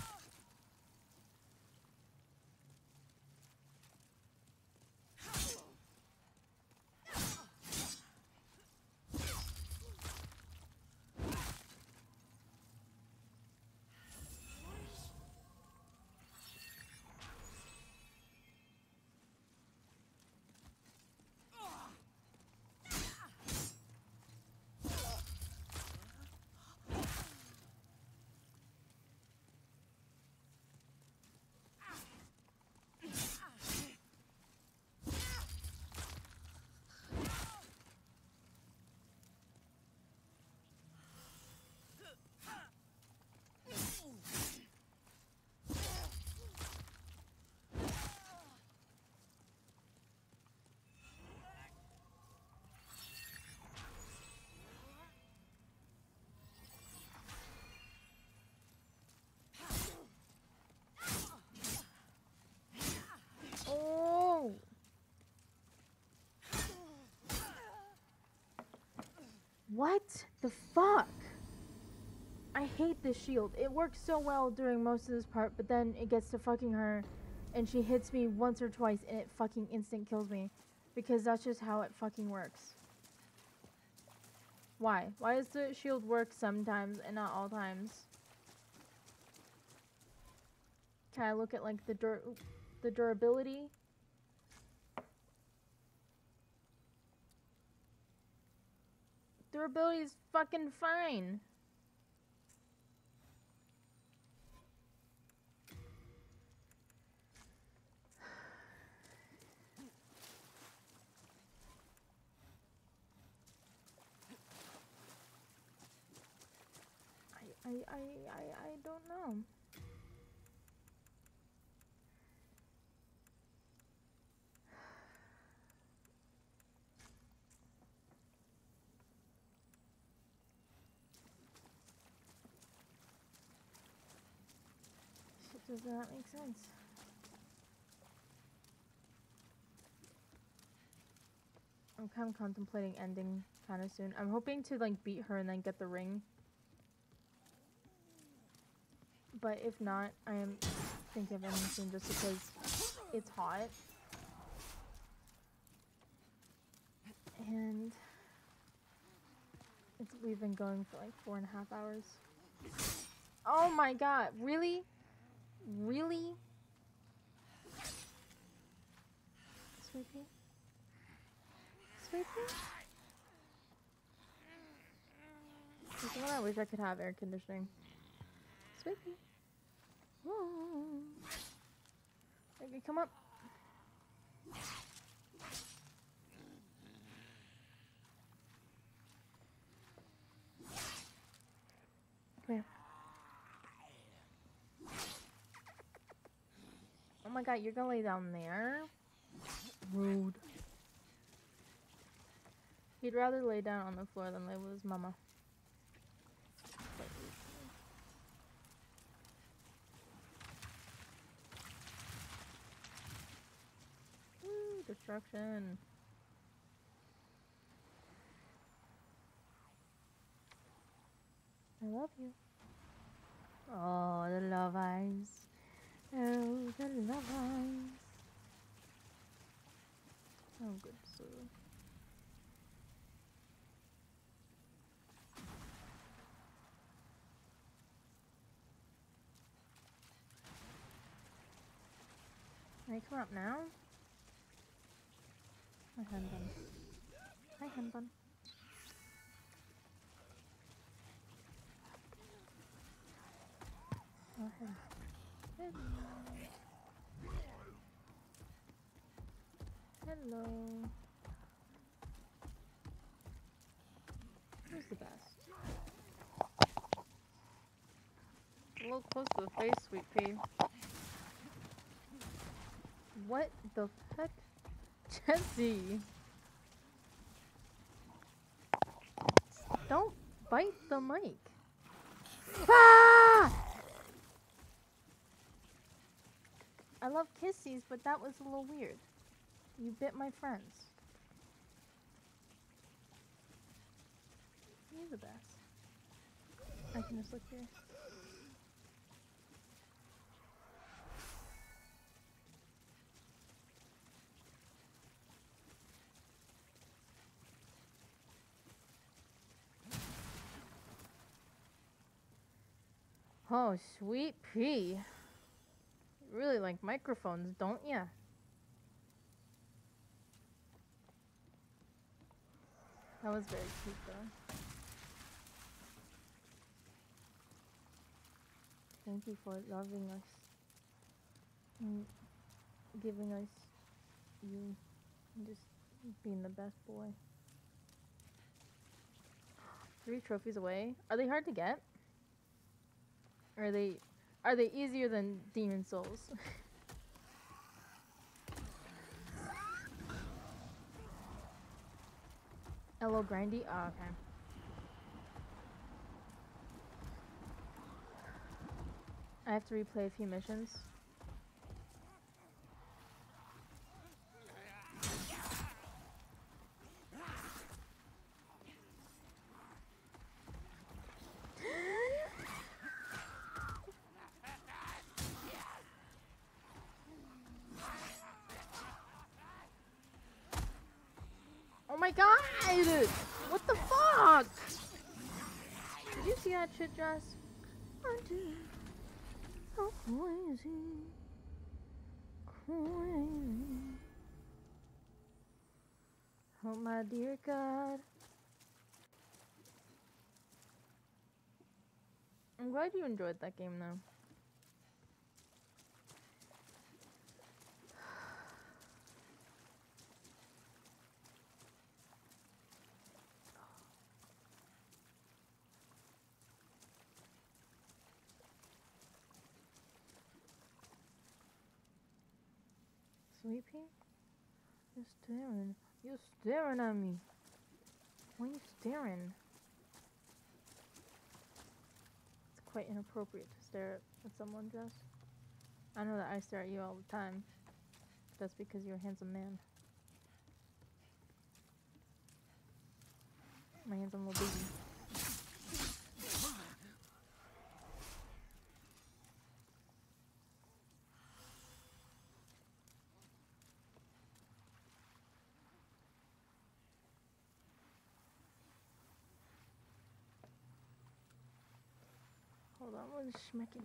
What the fuck? I hate this shield. It works so well during most of this part, but then it gets to fucking her, and she hits me once or twice, and it fucking instant kills me. Because that's just how it fucking works. Why? Why does the shield work sometimes and not all times? Can I look at, like, the durability? Durability is fucking fine. I don't know. Shit does not make sense. I'm kind of contemplating ending kind of soon. I'm hoping to like beat her and then get the ring. But if not, I am thinking of ending soon just because it's hot. And we've been going for like 4.5 hours. Oh my god, really? Really? Sweet pea? Sweet pea? This is when I wish I could have air conditioning. Sweet pea. Whoa. Okay, come up. Come here. Oh my god, you're gonna lay down there? Rude. He'd rather lay down on the floor than lay with his mama. Ooh, destruction. I love you. Oh, the love eyes. Oh, the love eyes. Oh, good soul. Can I come up now? Hi, Hanbun. Hi, Hanbun. Oh, hey. Hello. Who's the best? A little close to the face, sweet pea. What the heck? Jesse! Don't bite the mic. Ah! I love kissies, but that was a little weird. You bit my friends. You're the best. I can just look here. Oh, sweet pea. You really like microphones, don't ya? That was very cute, though. Thank you for loving us and giving us you and just being the best boy. 3 trophies away. Are they hard to get? Or are they easier than Demon Souls? Hello, Grindy? Oh, okay. I have to replay a few missions. Oh my god! What the fuck? Did you see that shit, Jess? I did. So crazy. Crazy. Oh my dear God. I'm glad you enjoyed that game though. Sleepy? You're staring. You're staring at me. Why are you staring? It's quite inappropriate to stare at someone, Jess. I know that I stare at you all the time. That's because you're a handsome man. My hands on little baby. Hold on, one schmecking.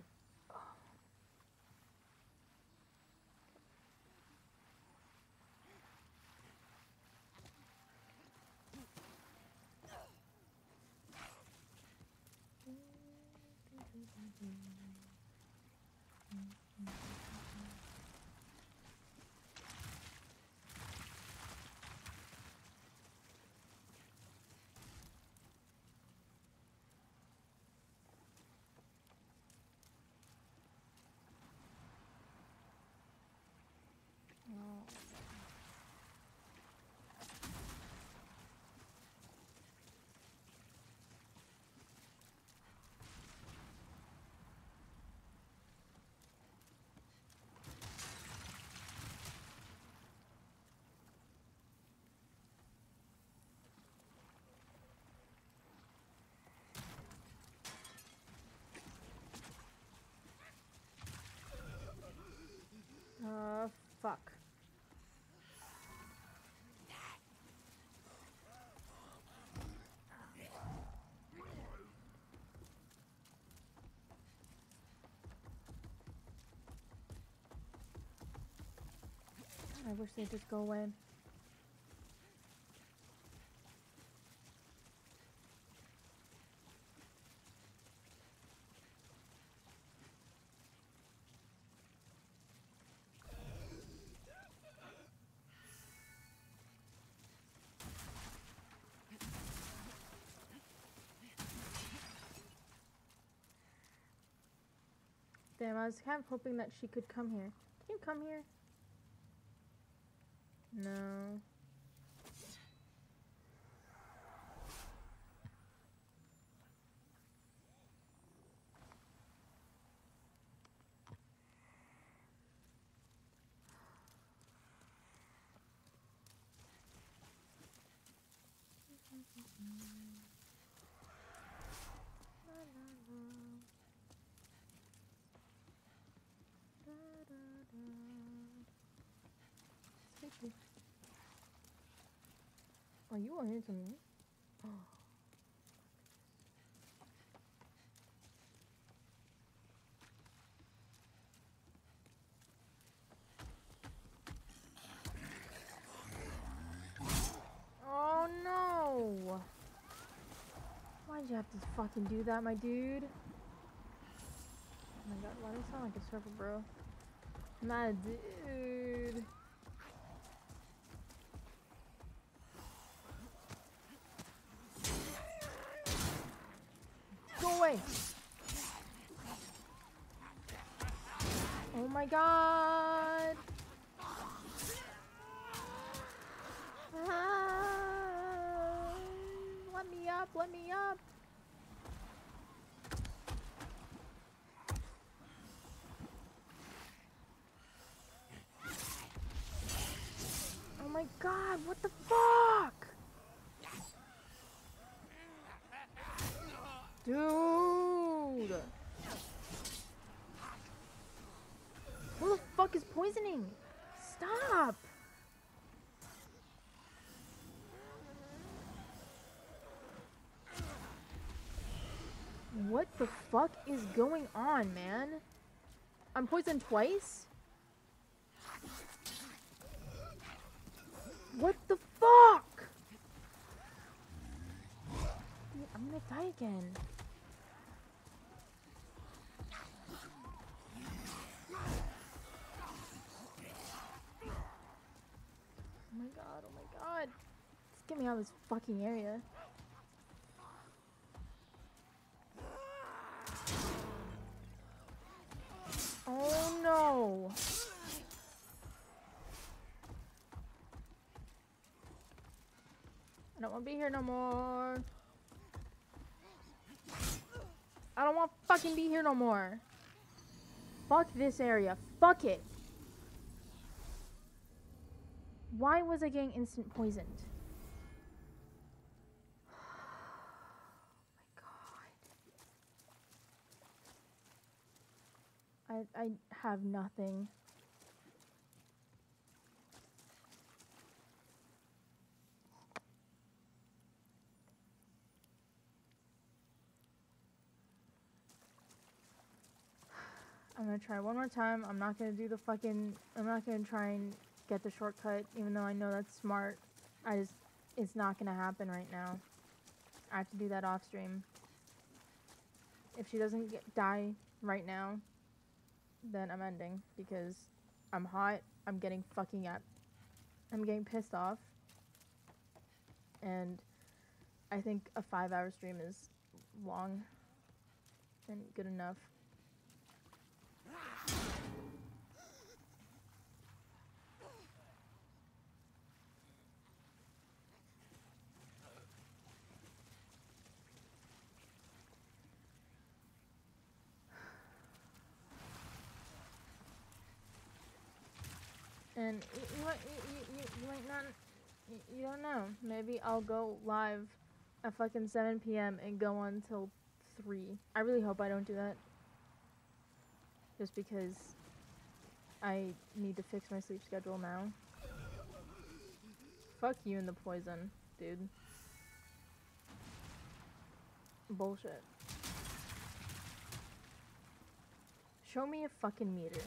Fuck. I wish they'd just go away. Damn, I was kind of hoping that she could come here. Can you come here? No. Oh, you want into me? Oh. Oh no! Why'd you have to fucking do that, my dude? Oh my god, why do I sound like a surfer, bro? My dude. Go away! Oh my god! Ah, let me up, let me up! Oh my god, what the fuck? Dude! Who the fuck is poisoning? Stop! What the fuck is going on, man? I'm poisoned twice? What the fuck? Dude, I'm gonna die again. Oh my god, oh my god. Just get me out of this fucking area. Oh no! I don't want to be here no more. I don't want to fucking be here no more. Fuck this area. Fuck it. Why was I getting instant poisoned? I have nothing. I'm gonna try one more time. I'm not gonna do the fucking. I'm not gonna try and get the shortcut, even though I know that's smart. It's not gonna happen right now. I have to do that off stream. If she doesn't die right now, then I'm ending because I'm hot. I'm getting pissed off, and I think a 5-hour stream is long and good enough. And you might not, you don't know. Maybe I'll go live at fucking 7 p.m. and go on till 3. I really hope I don't do that. Just because I need to fix my sleep schedule now. Fuck you and the poison, dude. Bullshit. Show me a fucking meter.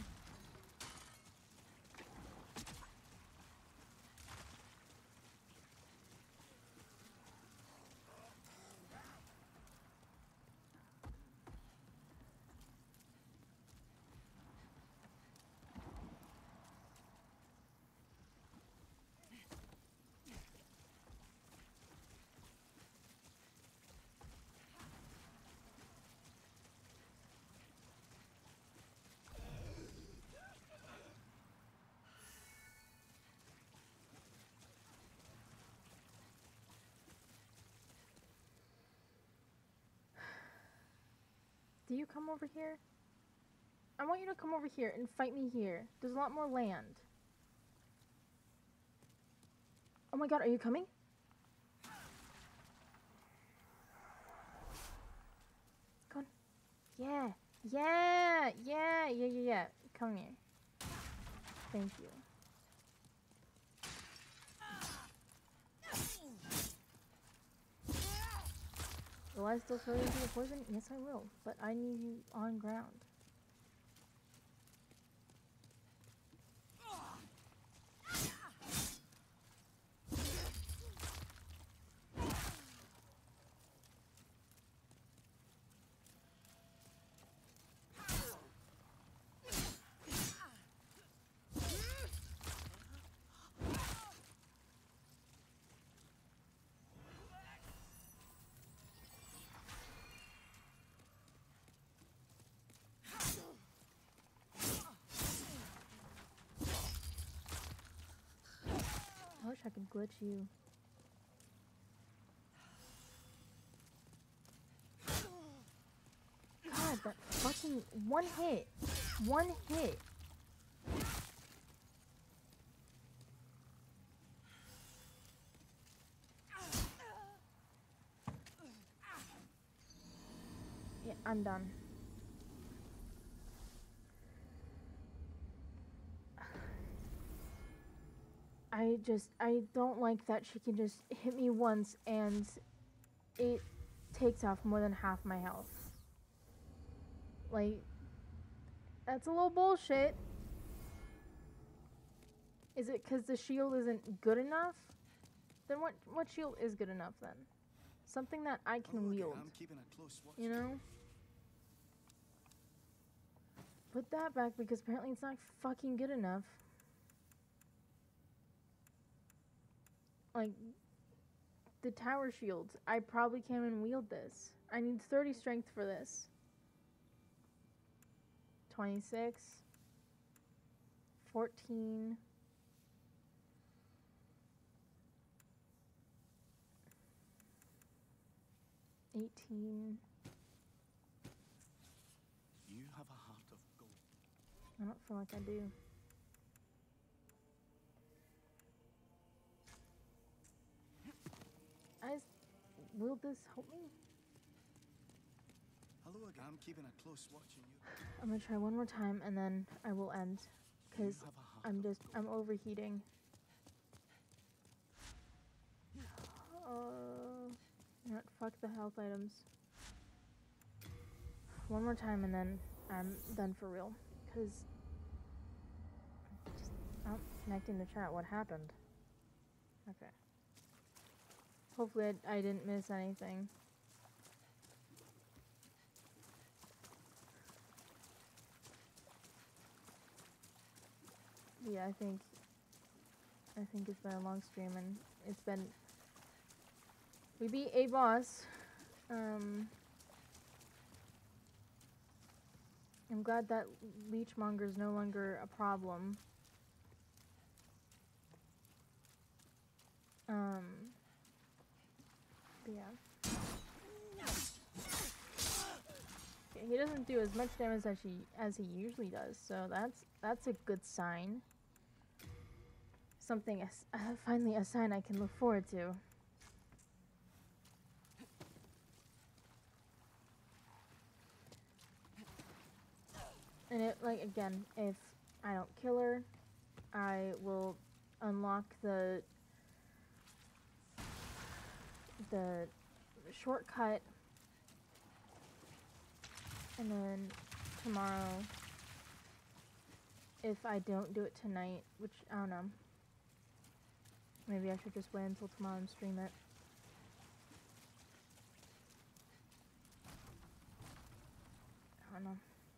Do you come over here? I want you to come over here and fight me here. There's a lot more land. Oh my god, are you coming? Come on. Yeah. Yeah. Yeah. Yeah. Yeah. Yeah. Come here. Thank you. Will I still throw you into the poison? Yes, I will. But I need you on ground. I wish I could glitch you. God, that fucking one hit. One hit. Yeah, I'm done. I don't like that she can just hit me once and it takes off more than half my health. Like, that's a little bullshit. Is it because the shield isn't good enough? Then what shield is good enough then? Something that I can wield. I'm keeping a close watch. You know? Put that back because apparently it's not fucking good enough. Like, the tower shields. I probably can't even wield this. I need 30 strength for this. 26. 14. 18. You have a heart of gold. I don't feel like I do. Will this help me? Hello again. I'm keeping a close watch on you. I'm gonna try one more time and then I will end. You Because have a heart of I'm gold. overheating. You know what, fuck the health items. One more time and then I'm done for real. Because just not connecting the chat. What happened? Okay. Hopefully I didn't miss anything. Yeah, I think it's been a long stream and it's been. We beat a boss. I'm glad that Leechmonger is no longer a problem. But yeah. Okay, he doesn't do as much damage as he usually does, so that's a good sign. Something finally a sign I can look forward to. And it, like, again, if I don't kill her, I will unlock the shortcut, and then tomorrow, if I don't do it tonight, which I don't know, maybe I should just wait until tomorrow and stream it. I don't know.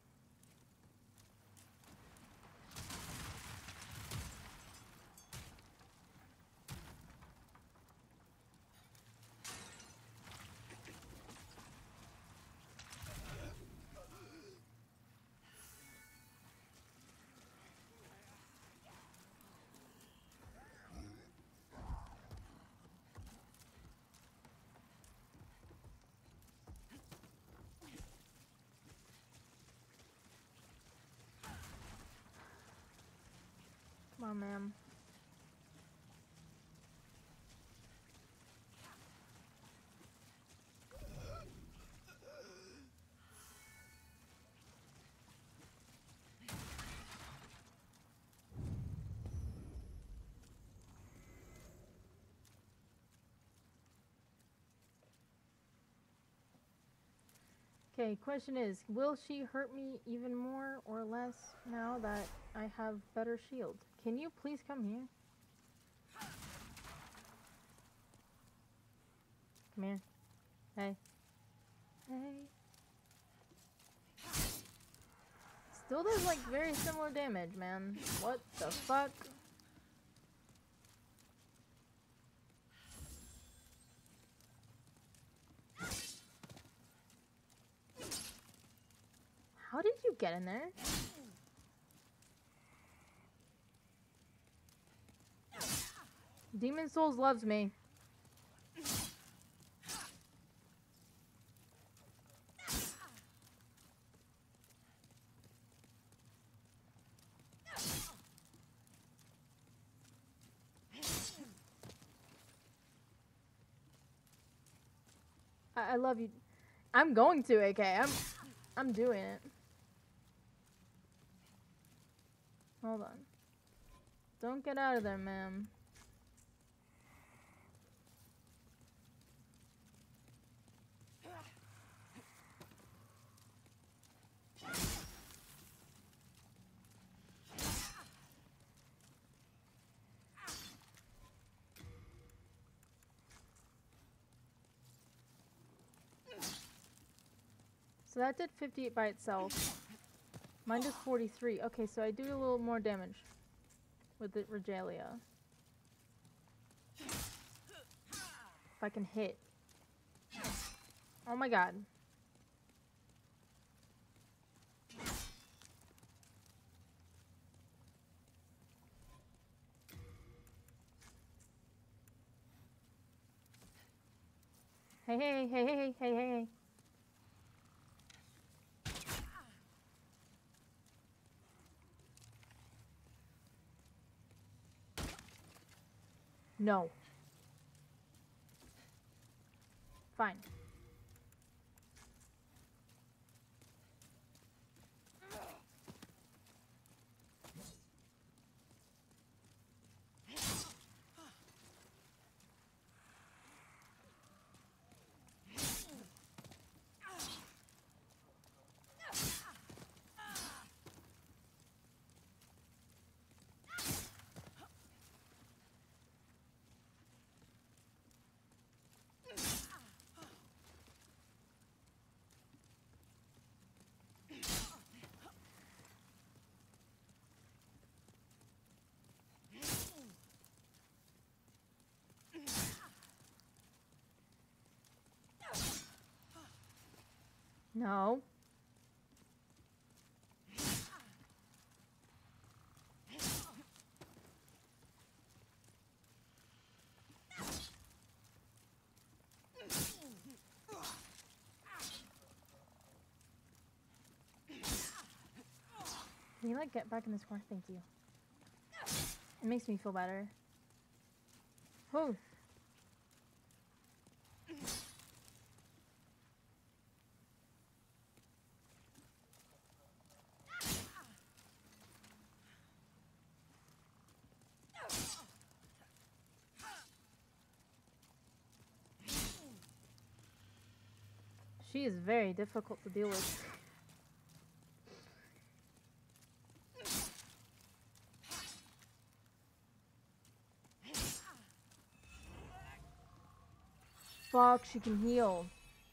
Come on, ma'am. Okay, question is, will she hurt me even more or less now that I have better shield? Can you please come here? Come here. Hey. Hey. Still does, like, very similar damage, man. What the fuck? How did you get in there? Demon Souls loves me. I love you. I'm going to, AK. I'm doing it. Hold on. Don't get out of there, ma'am. So that did 58 by itself. Mine does 43. Okay, so I do a little more damage with the Regalia. If I can hit. Oh my god. Hey, hey, hey, hey, hey, hey, hey. No. Fine. No. Can you like get back in this corner? Thank you. It makes me feel better. Whew. She is very difficult to deal with. Fuck, she can heal.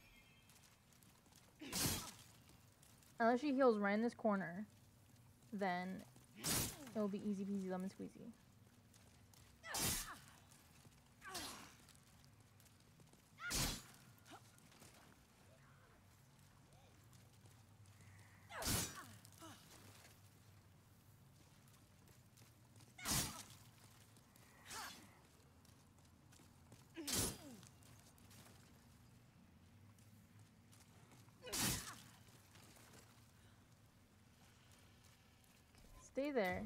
Unless she heals right in this corner, then it'll be easy peasy lemon squeezy. Stay there.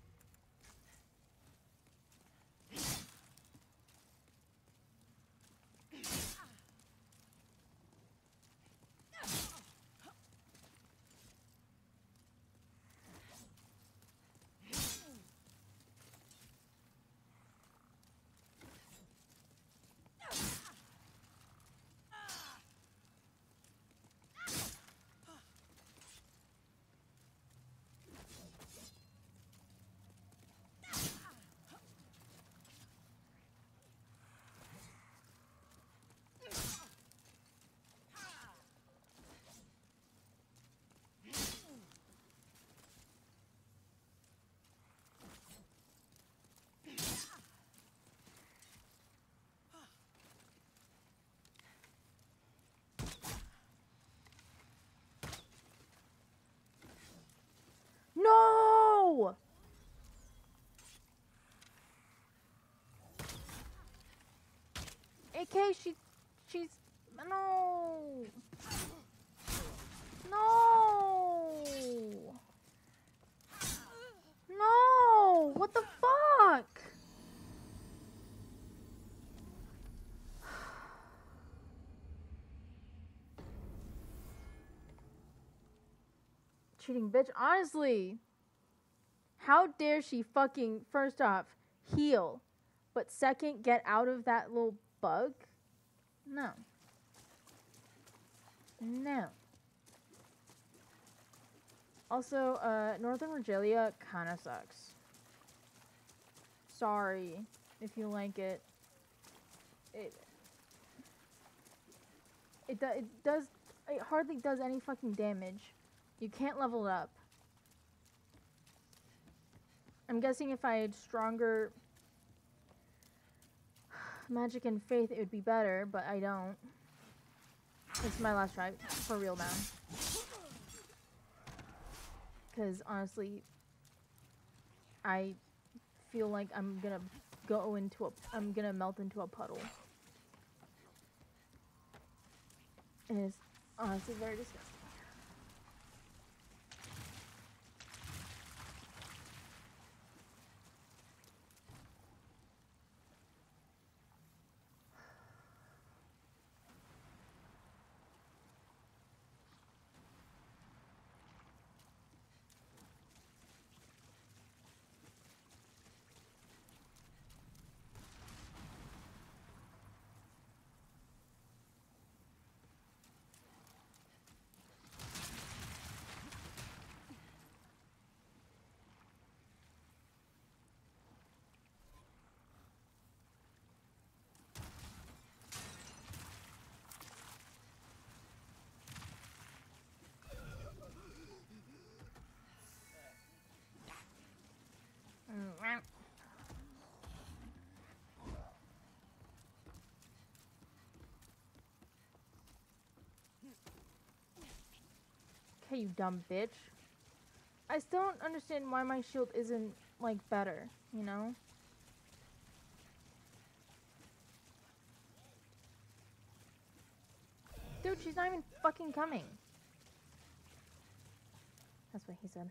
No! AK, she's, no! No! No! What the fuck? Cheating bitch, honestly. How dare she fucking, first off, heal, but second, get out of that little bug? No. No. Also, Northern Regalia kinda sucks. Sorry if you like it. It hardly does any fucking damage. You can't level it up. I'm guessing if I had stronger magic and faith, it would be better, but I don't. It's my last try, for real now. Because honestly, I feel like I'm gonna I'm gonna melt into a puddle. And it's honestly very disgusting. Okay, you dumb bitch. I still don't understand why my shield isn't, like, better, you know? Dude, she's not even fucking coming. That's what he said.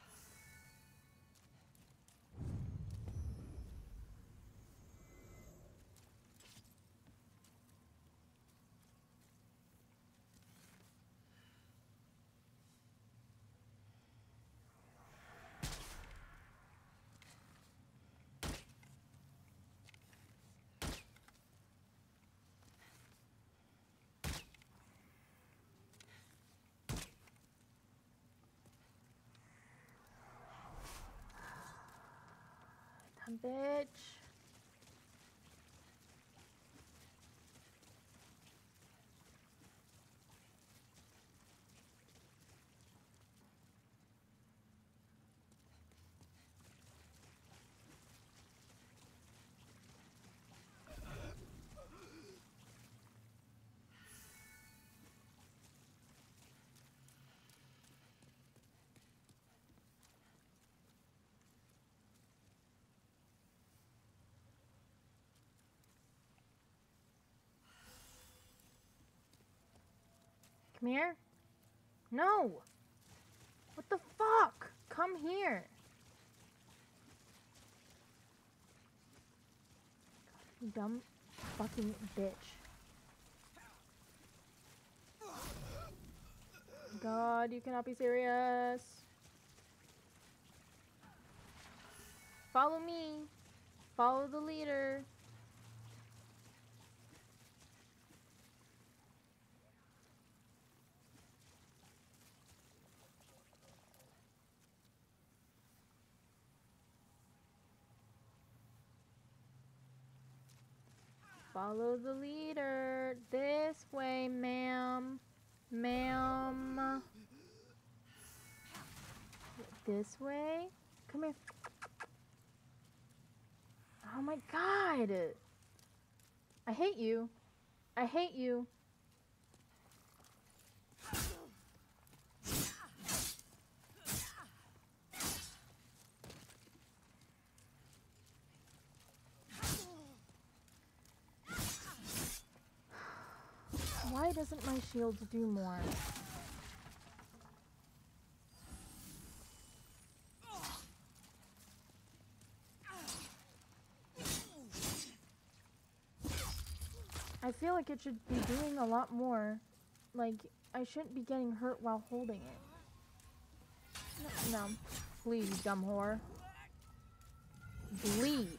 Dumb bitch. Come here. No! What the fuck? Come here. You dumb fucking bitch. God, you cannot be serious. Follow me. Follow the leader. Follow the leader. This way, ma'am. Ma'am. This way? Come here. Oh my god. I hate you. I hate you. Why doesn't my shield do more? I feel like it should be doing a lot more. Like, I shouldn't be getting hurt while holding it. No. Bleed, you dumb whore. Bleed.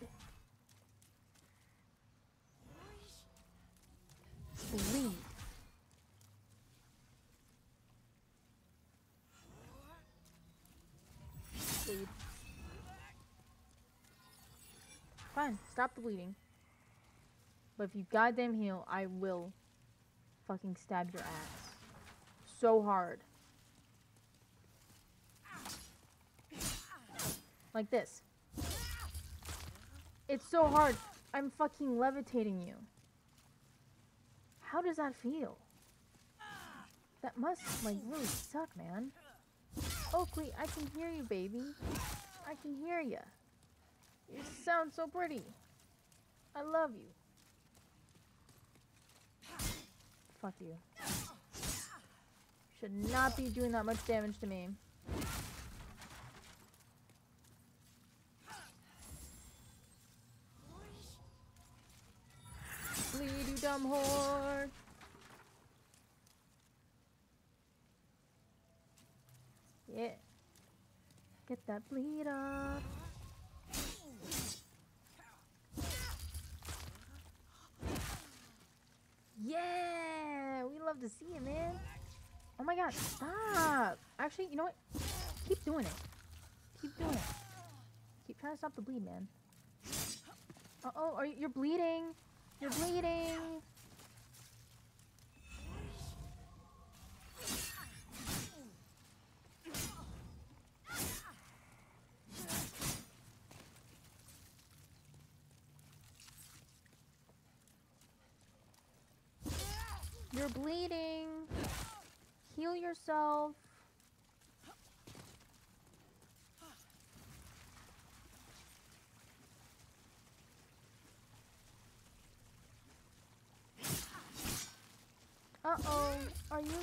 Bleed. Bleed. Fine, stop the bleeding. But if you goddamn heal, I will fucking stab your ass. So hard. Like this. It's so hard. I'm fucking levitating you. How does that feel? That must, like, really suck, man. Oakley, I can hear you, baby. I can hear ya. You sound so pretty. I love you. Fuck you. Should not be doing that much damage to me. Bleed, you dumb whore. Yeah. Get that bleed off. Yeah! We love to see it, man. Oh my god, stop! Actually, you know what? Keep doing it. Keep doing it. Keep trying to stop the bleed, man. Uh-oh, you're bleeding. You're bleeding. You're bleeding. Heal yourself.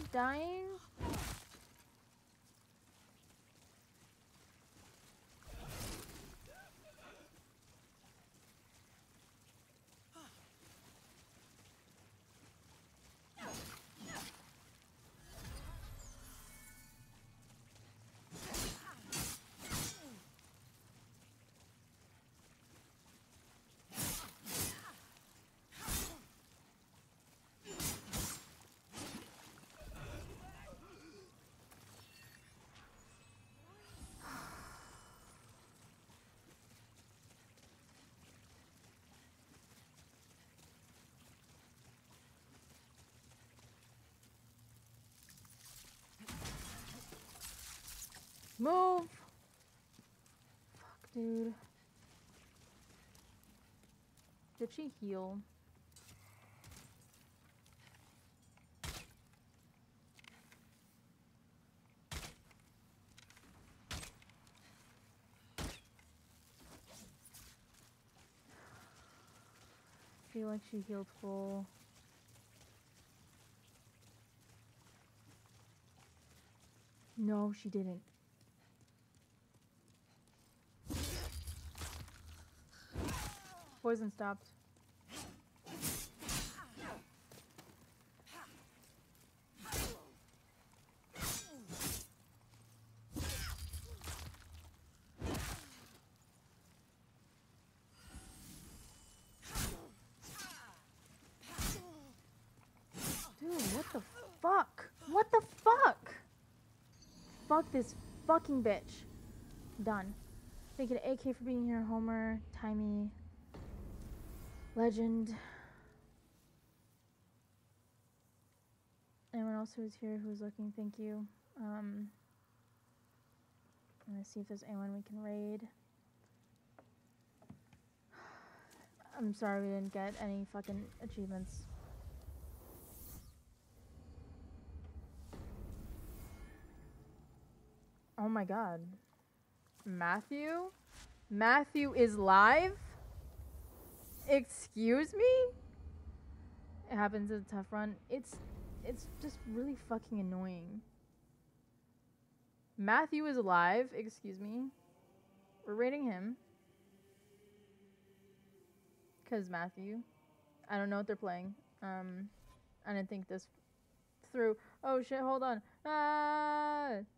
dying? Move! Fuck, dude. Did she heal? I feel like she healed full. No, she didn't. Poison stopped. Dude, what the fuck? What the fuck? Fuck this fucking bitch. Done. Make it AK for being here, Homer, Timey, Legend. Anyone else who's here who's looking, thank you. I'm gonna see if there's anyone we can raid. I'm sorry we didn't get any fucking achievements. Oh my god. Matthew? Matthew is live? Excuse me? It happens in a tough run. It's just really fucking annoying. Matthew is alive, excuse me. We're rating him. 'Cause Matthew. I don't know what they're playing. I didn't think this through. Oh shit, hold on. Ah!